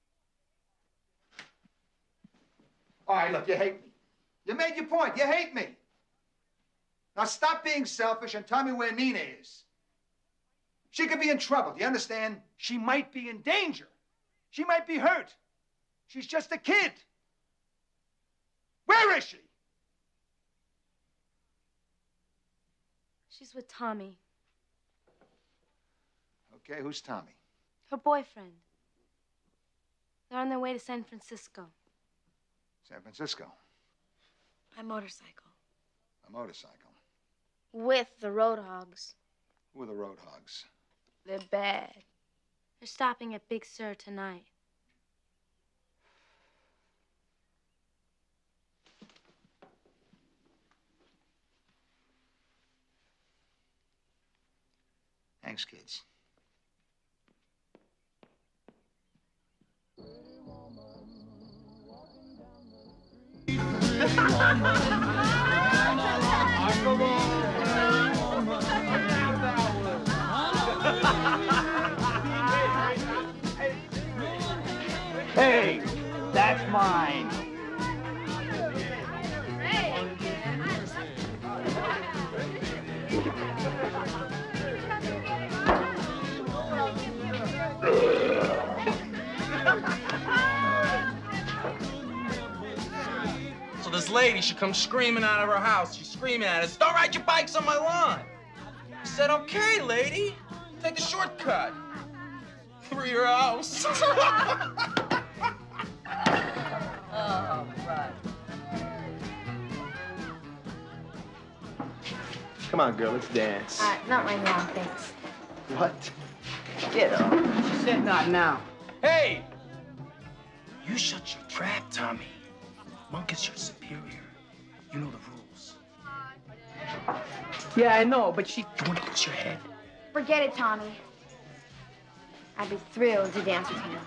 All right, look, you hate me. You made your point. You hate me. Now stop being selfish and tell me where Nina is. She could be in trouble. Do you understand? She might be in danger. She might be hurt. She's just a kid. Where is she? She's with Tommy. Okay, who's Tommy? Her boyfriend. They're on their way to San Francisco. San Francisco. By motorcycle. A motorcycle. With the road hogs. Who are the road hogs? They're bad. They're stopping at Big Sur tonight. Thanks, kids. Hey, that's mine. So this lady, she comes screaming out of her house. She's screaming at us, "Don't ride your bikes on my lawn." I said, "Okay, lady, take the shortcut through your house." Oh, right. Come on, girl, let's dance. Not right now, thanks. What? Get up. She said not now. Hey! You shut your trap, Tommy. Monk is your superior. You know the rules. Yeah, I know, but she... You want to lose your head? Forget it, Tommy. I'd be thrilled to dance with him.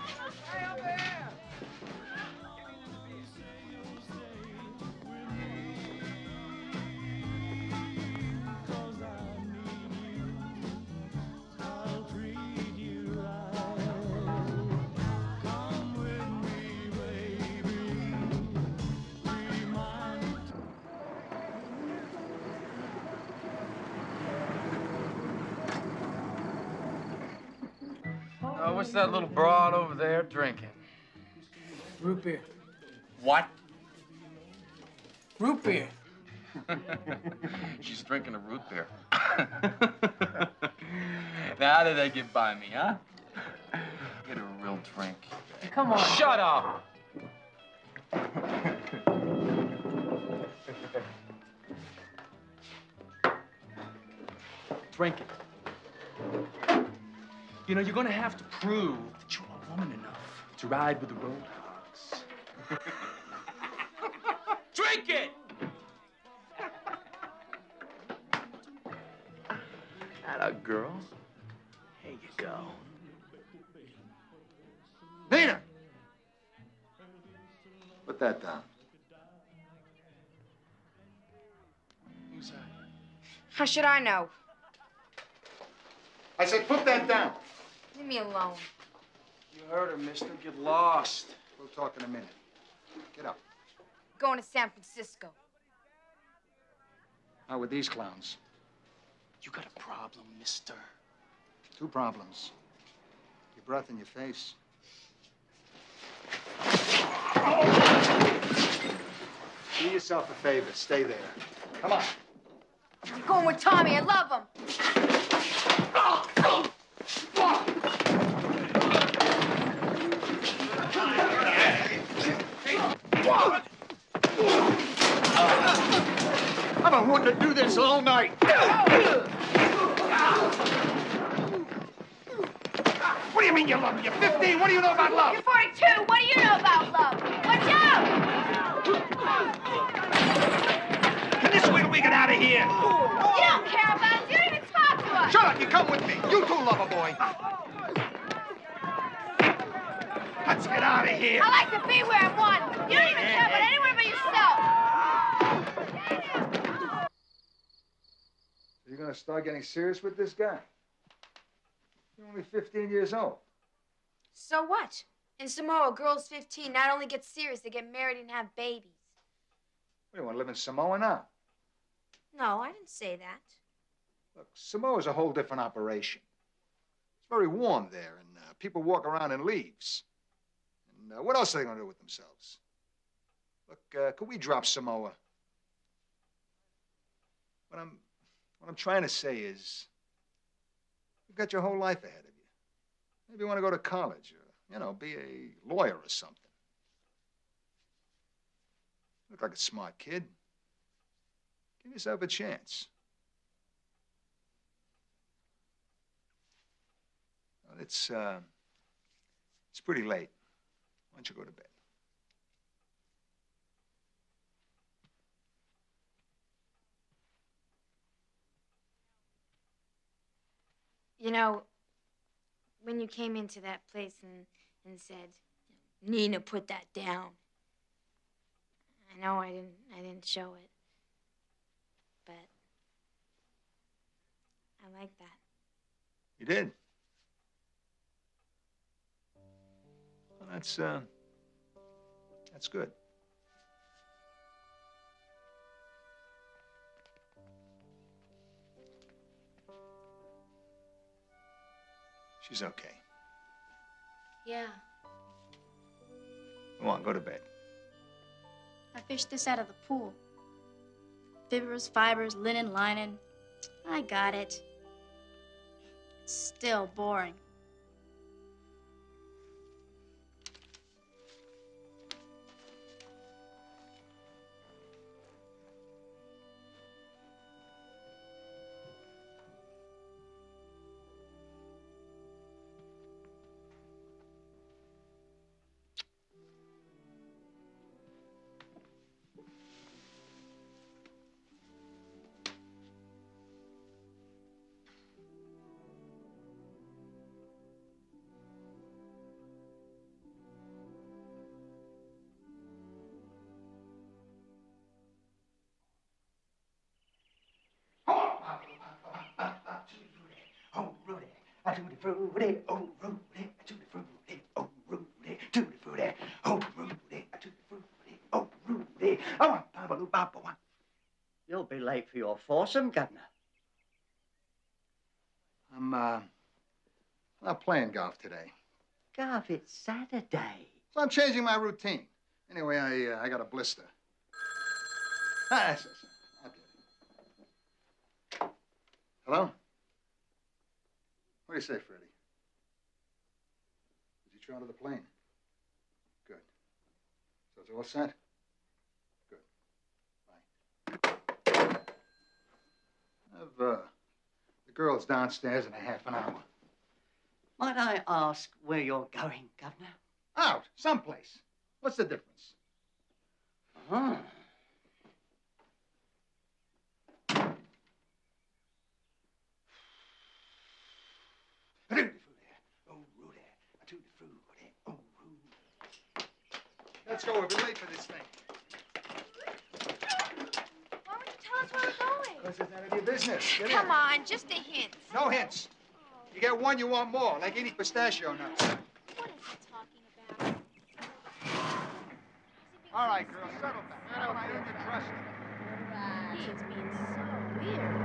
What's that little broad over there drinking? Root beer. What? Root beer. She's drinking a root beer. Now, how did they get by me, huh? Get her a real drink. Come on. Shut up! Drink it. You know, you're gonna have to prove that you're a woman enough to ride with the roadhogs. Drink it! Atta girl. Here you go. Nina! Put that down. Who's that? How should I know? I said put that down. Leave me alone. You heard her, mister. Get lost. We'll talk in a minute. Get up. Going to San Francisco. Not with these clowns. You got a problem, mister. Two problems. Your breath and your face. Do yourself a favor. Stay there. Come on. I'm going with Tommy. I love him. I've been wanting to do this all night. What do you mean you love me? You're 15. What do you know about love? You're 42. What do you know about love? Watch out! And this way we get out of here. You don't care about us. You don't even talk to us. Shut up. You come with me. You too, lover boy. Let's get out of here. I like to be where I'm wanted. You don't even care about anywhere but yourself. You're gonna start getting serious with this guy? You're only 15 years old. So what? In Samoa, girls 15 not only get serious, they get married and have babies. What, do you want to live in Samoa now? No, I didn't say that. Look, Samoa's a whole different operation. It's very warm there, and people walk around in leaves. And what else are they going to do with themselves? Look, could we drop Samoa? What I'm trying to say is, you've got your whole life ahead of you. Maybe you want to go to college or, you know, be a lawyer or something. You look like a smart kid. Give yourself a chance. Well, it's pretty late. Why don't you go to bed? You know, when you came into that place and said, Nina, put that down. I know I didn't show it. But I like that. You did? Well, that's good. She's okay. Yeah. Come on, go to bed. I fished this out of the pool. Fibrous fibers, linen, lining. I got it. It's still boring. fruity, oh, Rudy, tutti frutti, oh, Rudy, tutti frutti, oh, Rudy, tutti frutti, oh, Rudy, oh, ba-ba-doo-ba-ba-wa. You'll be late for your foursome, Governor. I'm not playing golf today. Gov, it's Saturday. So I'm changing my routine. Anyway, I got a blister. I'll get it. Hello? What do you say, Freddie? Did you charter the plane? Good. So it's all set? Good. Bye. Have the girls downstairs in a half an hour. Might I ask where you're going, Governor? Out, someplace. What's the difference? Oh. Let's go. We'll be late for this thing. Why would you tell us where we're going? Because it's none of your business. Get in. Come on, just a hint. No hints. You get one, you want more, like eating pistachio nuts. What is he talking about? All right, girls, settle back. I earned your trust. He is being so weird.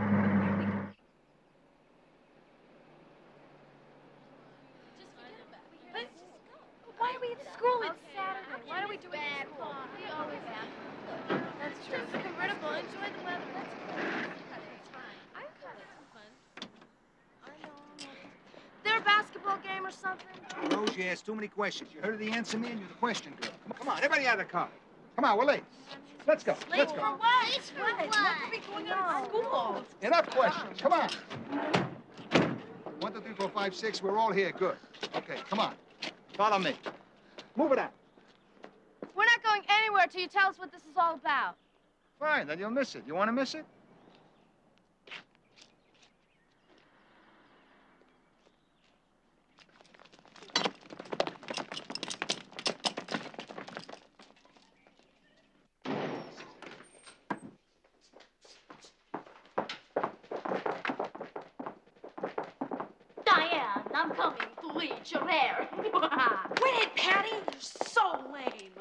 Why are we at school? It's Saturday. Why are we doing it at school? We always have. That's true. It's convertible. Enjoy the weather. That's cool. It's fine. I'm kind of fun. I know. There a basketball game or something? Rose, you asked too many questions. You heard the answer, man? You're the question girl. Come on, everybody out of the car. Come on, we're late. Let's go. Let's go. Late for what? What are we going on at school? Enough questions. Come on. 1, 2, 3, 4, 5, 6. We're all here. Good. Okay, come on. Follow me. Move it out. We're not going anywhere till you tell us what this is all about. Fine, then you'll miss it. You want to miss it? Diane, I'm coming to reach your hair. Win it, Patty. You're so lame.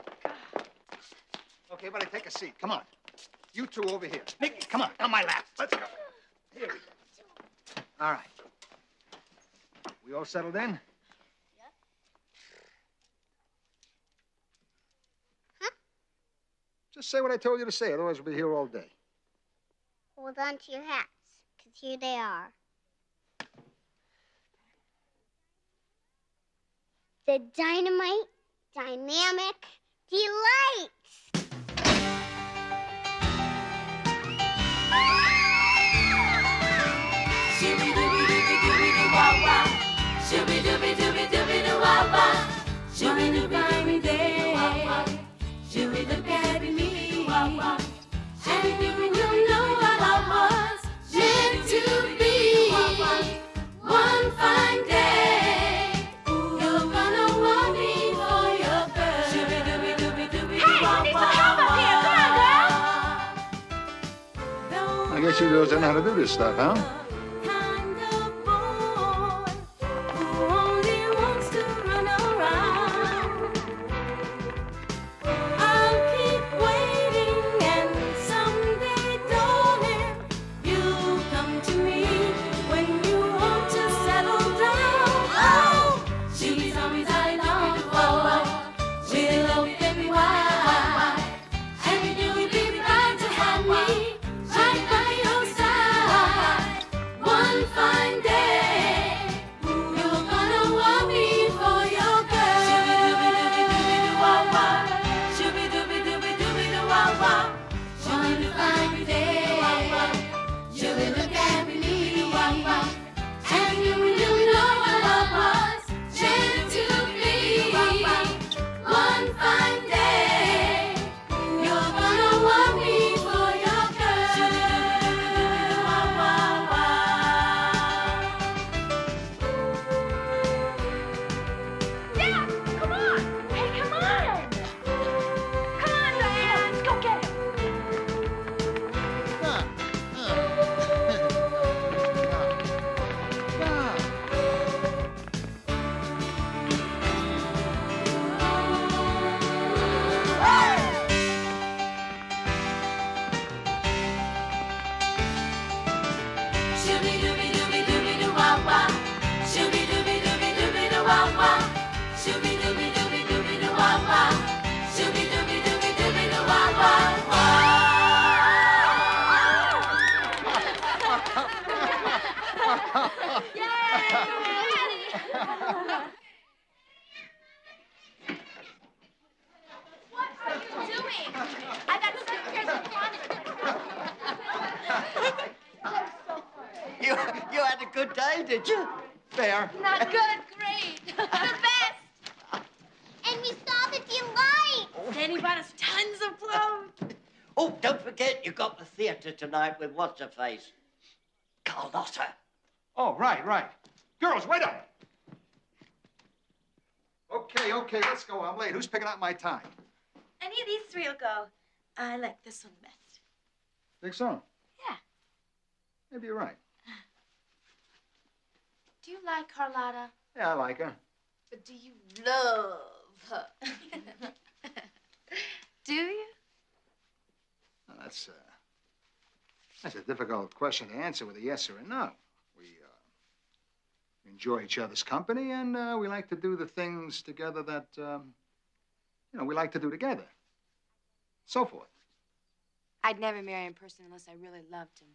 Okay, buddy, take a seat. Come on. You two over here. Nicky, come on my lap. Let's go. Here we go. All right. We all settled in? Just say what I told you to say, otherwise we'll be here all day. Hold on to your hats, because here they are. The Dynamite Dynamic Delights. Shooby-dooby-dooby-dooby-doo-wah-wah. Shooby-dooby-dooby-dooby-doo-wah-wah. Shooby-dooby-dooby-doo-wah-wah. Shooby, look at me. Shooby-dooby, you know what I was meant to be. One fine day, you're gonna want me for your girl. Shooby-dooby-dooby-dooby-doo-wah-wah. I guess you girls don't know how to do this stuff, huh? there, did you? Fair. Not good, great. The best. And we saw the delight. Danny bought us tons of clothes. Oh, don't forget, you got the theater tonight with what's-her-face? Carlotta. Oh, right. Girls, wait up. Okay, let's go. I'm late. Who's picking out my time? Any of these three will go. I like this one best. Think so? Yeah. Maybe you're right. Do you like Carlotta? Yeah, I like her. But do you love her? Do you? Well, that's a difficult question to answer with a yes or a no. We enjoy each other's company, and we like to do the things together that, we like to do together. So forth. I'd never marry in person unless I really loved him.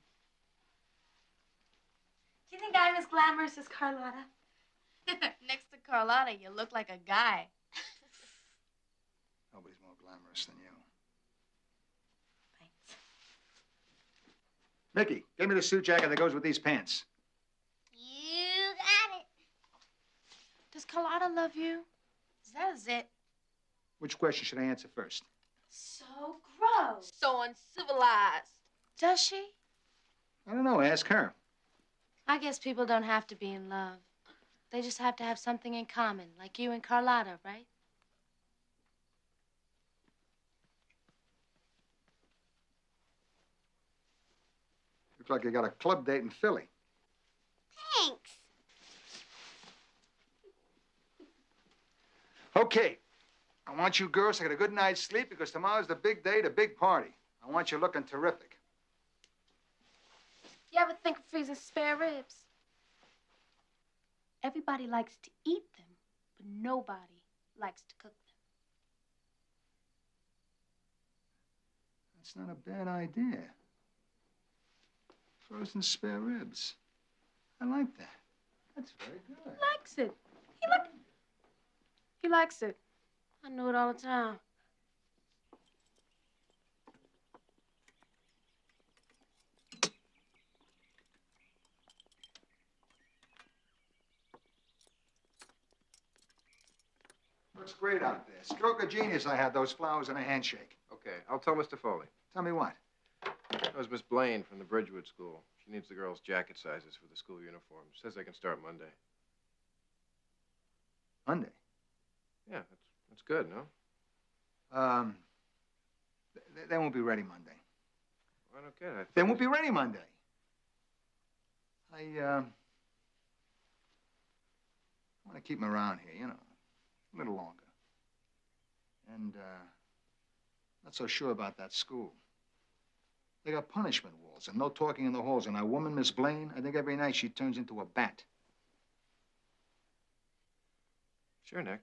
Do you think I'm as glamorous as Carlotta? Next to Carlotta, you look like a guy. Nobody's more glamorous than you. Thanks. Mickey, give me the suit jacket that goes with these pants. You got it. Does Carlotta love you? That is it. Which question should I answer first? So gross. So uncivilized. Does she? I don't know. Ask her. I guess people don't have to be in love. They just have to have something in common, like you and Carlotta, right? Looks like you got a club date in Philly. Thanks. Okay. I want you girls to get a good night's sleep because tomorrow's the big day, the big party. I want you looking terrific. You ever think of freezing spare ribs? Everybody likes to eat them, but nobody likes to cook them. That's not a bad idea. Frozen spare ribs. I like that. That's very good. He likes it. He likes it. I knew it all the time. Looks great out there. Stroke of genius I had, those flowers and a handshake. Okay, I'll tell Mr. Foley. Tell me what? That was Miss Blaine from the Bridgewood School. She needs the girls' jacket sizes for the school uniform. Says they can start Monday. Monday? Yeah, that's good, no? They won't be ready Monday. I don't get it. They won't be ready Monday. I want to keep them around here, you know, a little longer. And, not so sure about that school. They got punishment walls and no talking in the halls. And our woman, Miss Blaine, I think every night she turns into a bat. Sure, Nick.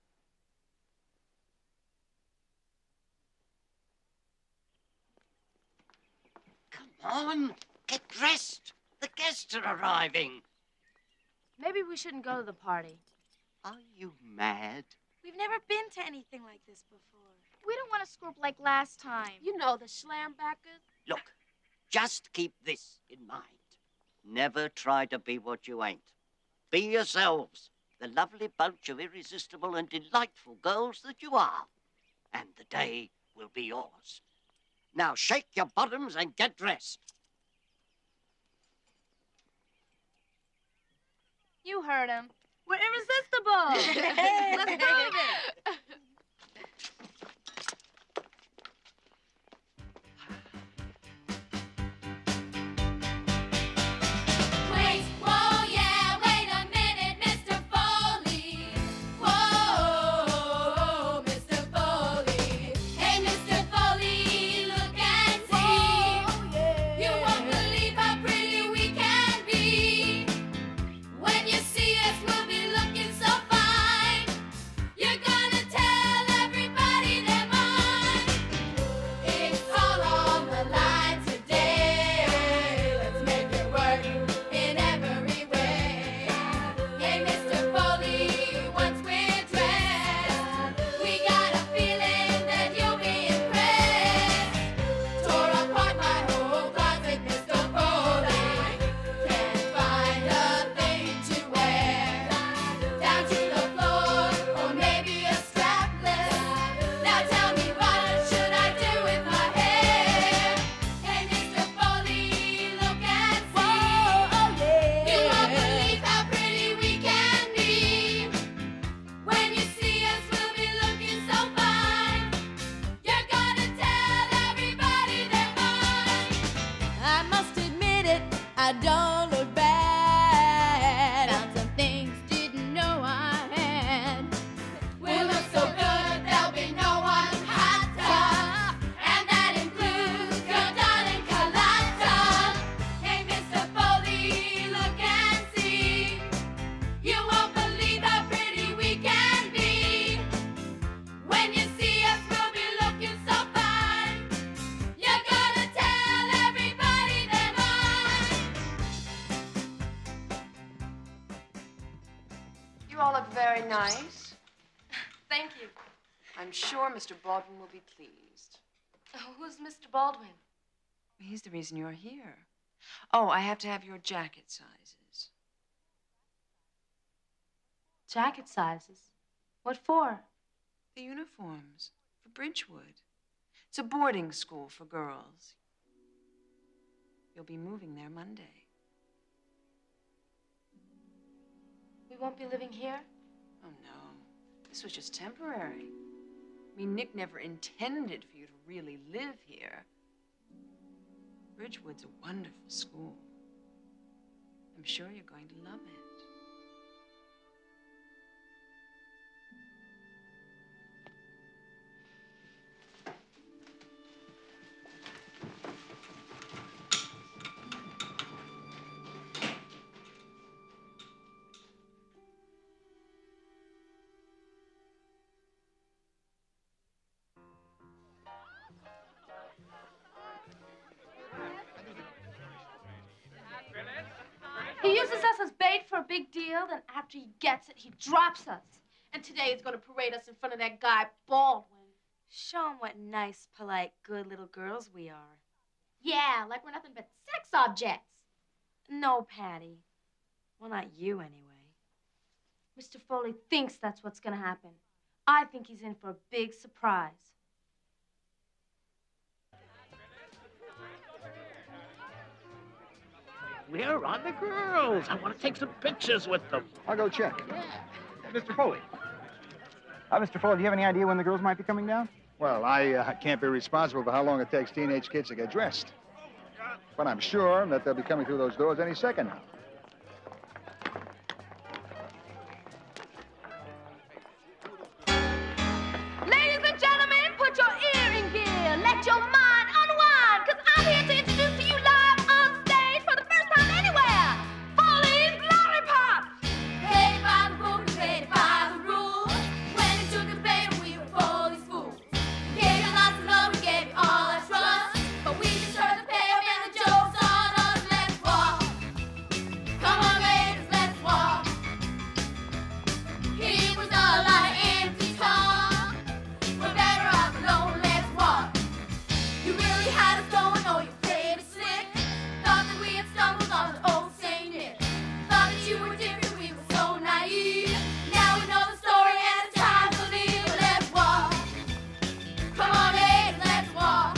Come on, get dressed. The guests are arriving. Maybe we shouldn't go to the party. Are you mad? We've never been to anything like this before. We don't want to screw up like last time. You know the Schlambackers. Look, just keep this in mind. Never try to be what you ain't. Be yourselves, the lovely bunch of irresistible and delightful girls that you are. And the day will be yours. Now shake your bottoms and get dressed. You heard him. We're irresistible. Let's prove it. Wait, whoa, yeah, wait a minute, Mr. Foley. Whoa, Mr. Foley. Hey, Mr. Foley, look and see. You won't believe how pretty we can be. When you see us, we'll be looking so fine. nice. Thank you. I'm sure Mr. Baldwin will be pleased. Oh, who's Mr. Baldwin? He's the reason you're here. Oh, I have to have your jacket sizes. Jacket sizes? What for? The uniforms for Bridgewood. It's a boarding school for girls. You'll be moving there Monday. We won't be living here? Oh, no. This was just temporary. I mean, Nick never intended for you to really live here. Bridgewood's a wonderful school. I'm sure you're going to love it. He uses us as bait for a big deal, then after he gets it, he drops us. And today he's going to parade us in front of that guy, Baldwin. Show him what nice, polite, good little girls we are. Yeah, like we're nothing but sex objects. No, Patty. Well, not you, anyway. Mr. Foley thinks that's what's going to happen. I think he's in for a big surprise. Where are the girls? I want to take some pictures with them. I'll go check. Mr. Foley. Mr. Foley, do you have any idea when the girls might be coming down? Well, I can't be responsible for how long it takes teenage kids to get dressed. But I'm sure that they'll be coming through those doors any second now. Ladies and gentlemen, put your ear in gear. Let your mind unwind, because I'm here to introduce to you live on stage for the first time anywhere, Foley's Lollipops. Paid by the book, paid by the rules. When it took a bait, we were Foley's fools. Gave you lots of love, we gave you all our trust. But we just heard the payoff and the joke's on us. Let's walk. Come on, ladies, let's walk. It was all a lot of empty talk. We're better off alone, let's walk. You really had us going, oh, you played it slick. Thought that we had stumbled on the old Saint Nick. Thought that you were different, we were so naive. Now we know the story and it's time to leave. Let's walk. Come on, ladies, let's walk.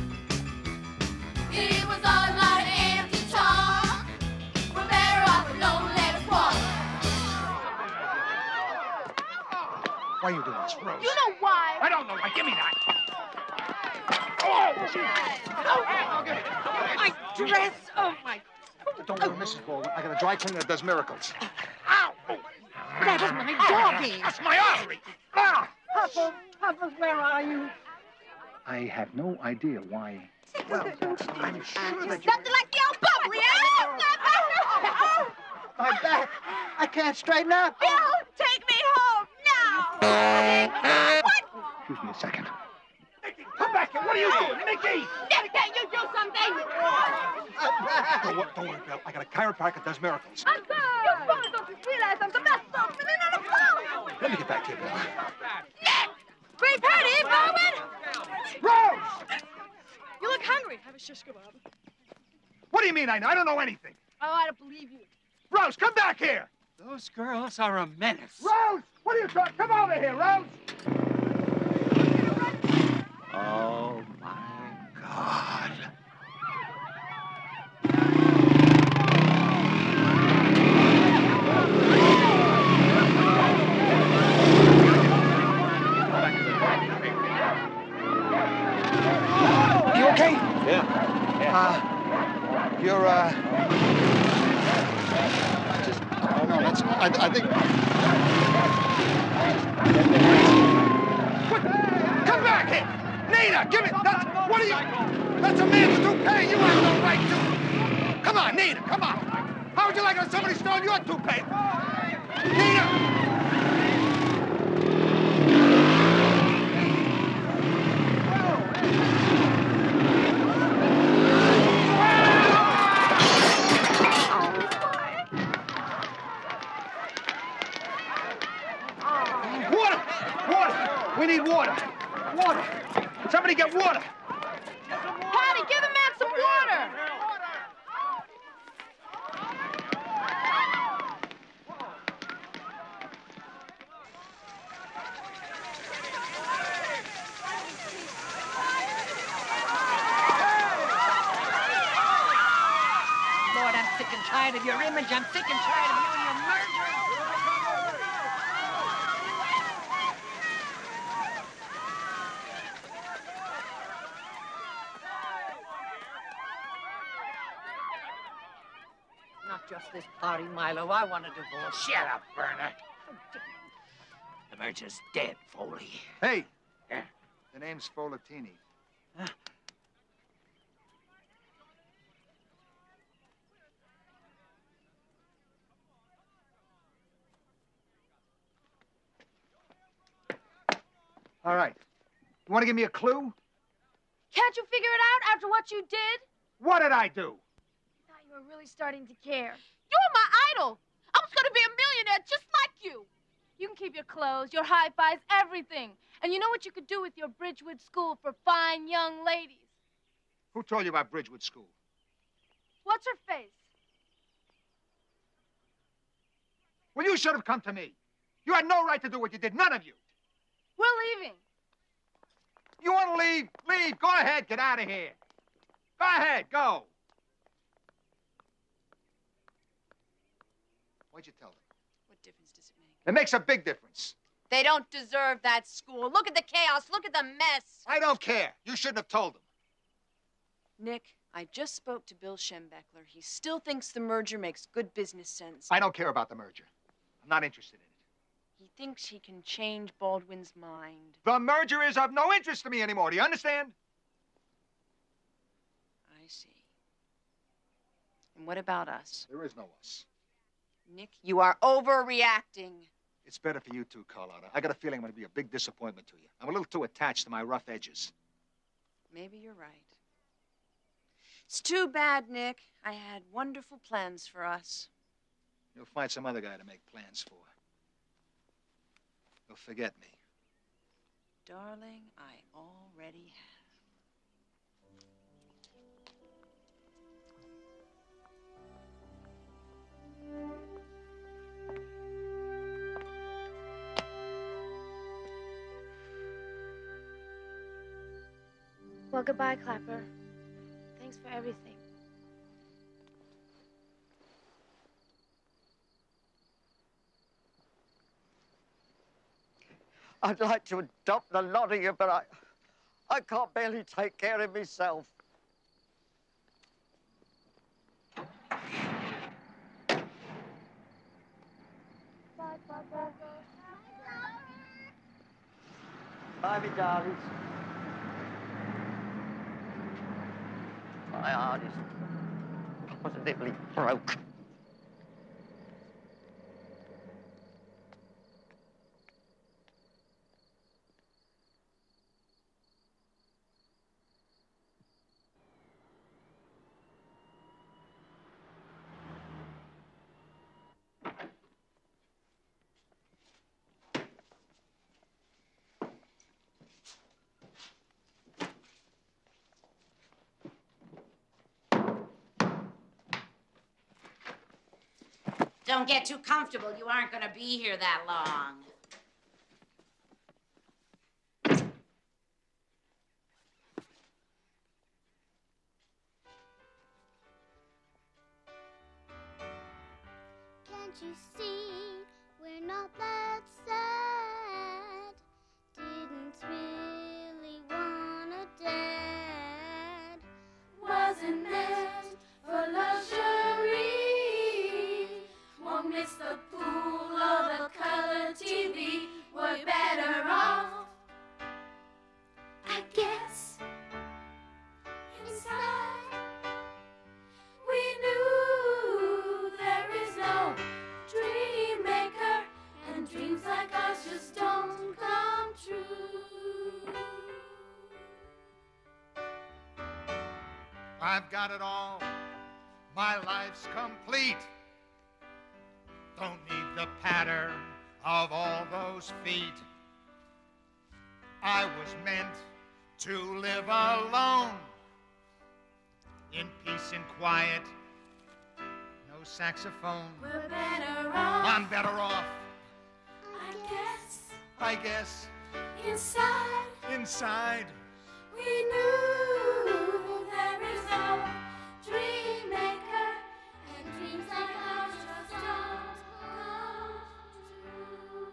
It was all a lot of empty talk. We're better off alone, let's walk. Why are you doing this, Rose? You know why? I don't know. Why. Give me that. My dress. Oh, my. Don't worry, Mrs. Baldwin. I got a dry cleaner that does miracles. That's my doggy. That's my artery. Ah! Papa, where are you? I have no idea why. Well, I'm sure that you... Something like the old bubbly, eh? My back. I can't straighten up. Bill, take me home now. Excuse me a second. Come back here. What are you doing, Mickey? Nick, can't you do something? Don't worry, Bill. I got a chiropractor that does miracles. Uncle! You fools don't you realize I'm the best orphan in the world? Let me get back here, Bill. Nick! Great party, Baldwin! Rose! You look hungry. Have a shish kebab. What do you mean I know? I don't know anything. Oh, I don't believe you. Rose, come back here. Those girls are a menace. Rose! What are you talking? Come over here, Rose. Oh, my God. You okay? Yeah. You're, just, oh, no, that's, I think... Come back here. Nina, give me... What are you... That's a man's toupee. You have no right to... Come on, Nina, come on. How would you like it if somebody stole your toupee? Nina! Water! We need water! Water! Somebody get water! Patty, give the man some water! Lord, I'm sick and tired of your image. I'm sick and tired of you and your murder. Not just this party, Milo. I want a divorce. Shut up, Berner. The Mercer's dead, Foley. Hey. Yeah? The name's Folatini. Huh? All right. You want to give me a clue? Can't you figure it out after what you did? What did I do? Now you were really starting to care. You were my idol. I was going to be a millionaire just like you. You can keep your clothes, your hi-fis, everything. And you know what you could do with your Bridgewood School for fine young ladies? Who told you about Bridgewood School? What's her face? Well, you should have come to me. You had no right to do what you did. None of you. We're leaving. You want to leave? Leave. Go ahead. Get out of here. Go ahead. Go. What'd you tell them? What difference does it make? It makes a big difference. They don't deserve that school. Look at the chaos. Look at the mess. I don't care. You shouldn't have told them. Nick, I just spoke to Bill Schembeckler. He still thinks the merger makes good business sense. I don't care about the merger. I'm not interested in it. He thinks he can change Baldwin's mind. The merger is of no interest to me anymore. Do you understand? I see. And what about us? There is no us. Nick, you are overreacting. It's better for you too, Carlotta. I got a feeling I'm going to be a big disappointment to you. I'm a little too attached to my rough edges. Maybe you're right. It's too bad, Nick. I had wonderful plans for us. You'll find some other guy to make plans for. You'll forget me. Darling, I already have. Well, goodbye, Clapper. Thanks for everything. I'd like to adopt the lot of you, but I can't barely take care of myself. Bye, Papa. Bye, me darlings. My heart is positively broke. Don't get too comfortable. You aren't going to be here that long. Can't you see we're not that sad? Didn't really want a dad. Wasn't meant for luxury. Won't miss the pool or the color TV. We're better off, I guess. Inside, we knew there is no dream maker, and dreams like ours just don't come true. I've got it all. My life's complete. Don't need the patter of all those feet. I was meant to live alone, in peace and quiet, no saxophone. We're better off. I'm better off, I I guess, inside, inside. we knew there is no dream maker, and dreams like ours just don't come true.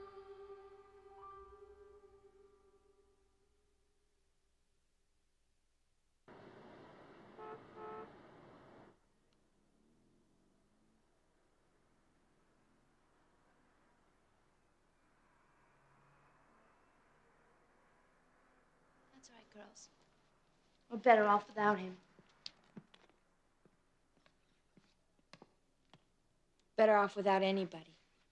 That's all right, girls. We're better off without him. Better off without anybody.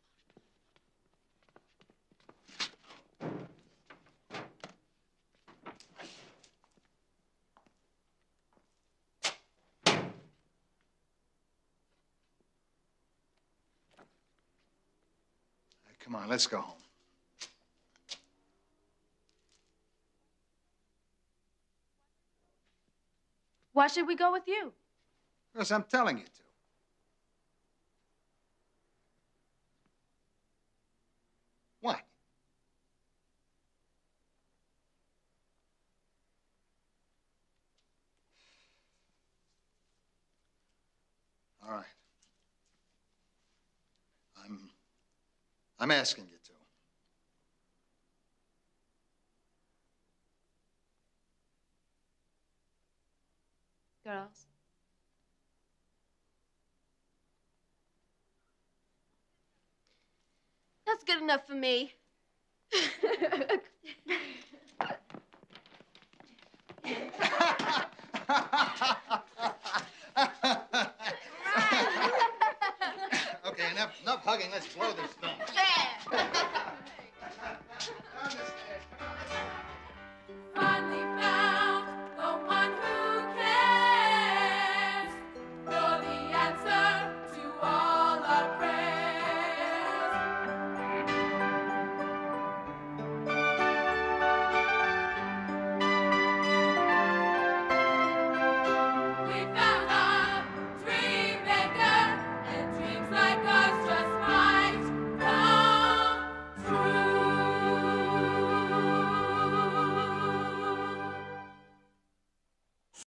Come on, let's go home. Why should we go with you? Because I'm telling you to. What? All right. I'm asking you to. Girls. That's good enough for me. Okay, enough hugging. Let's blow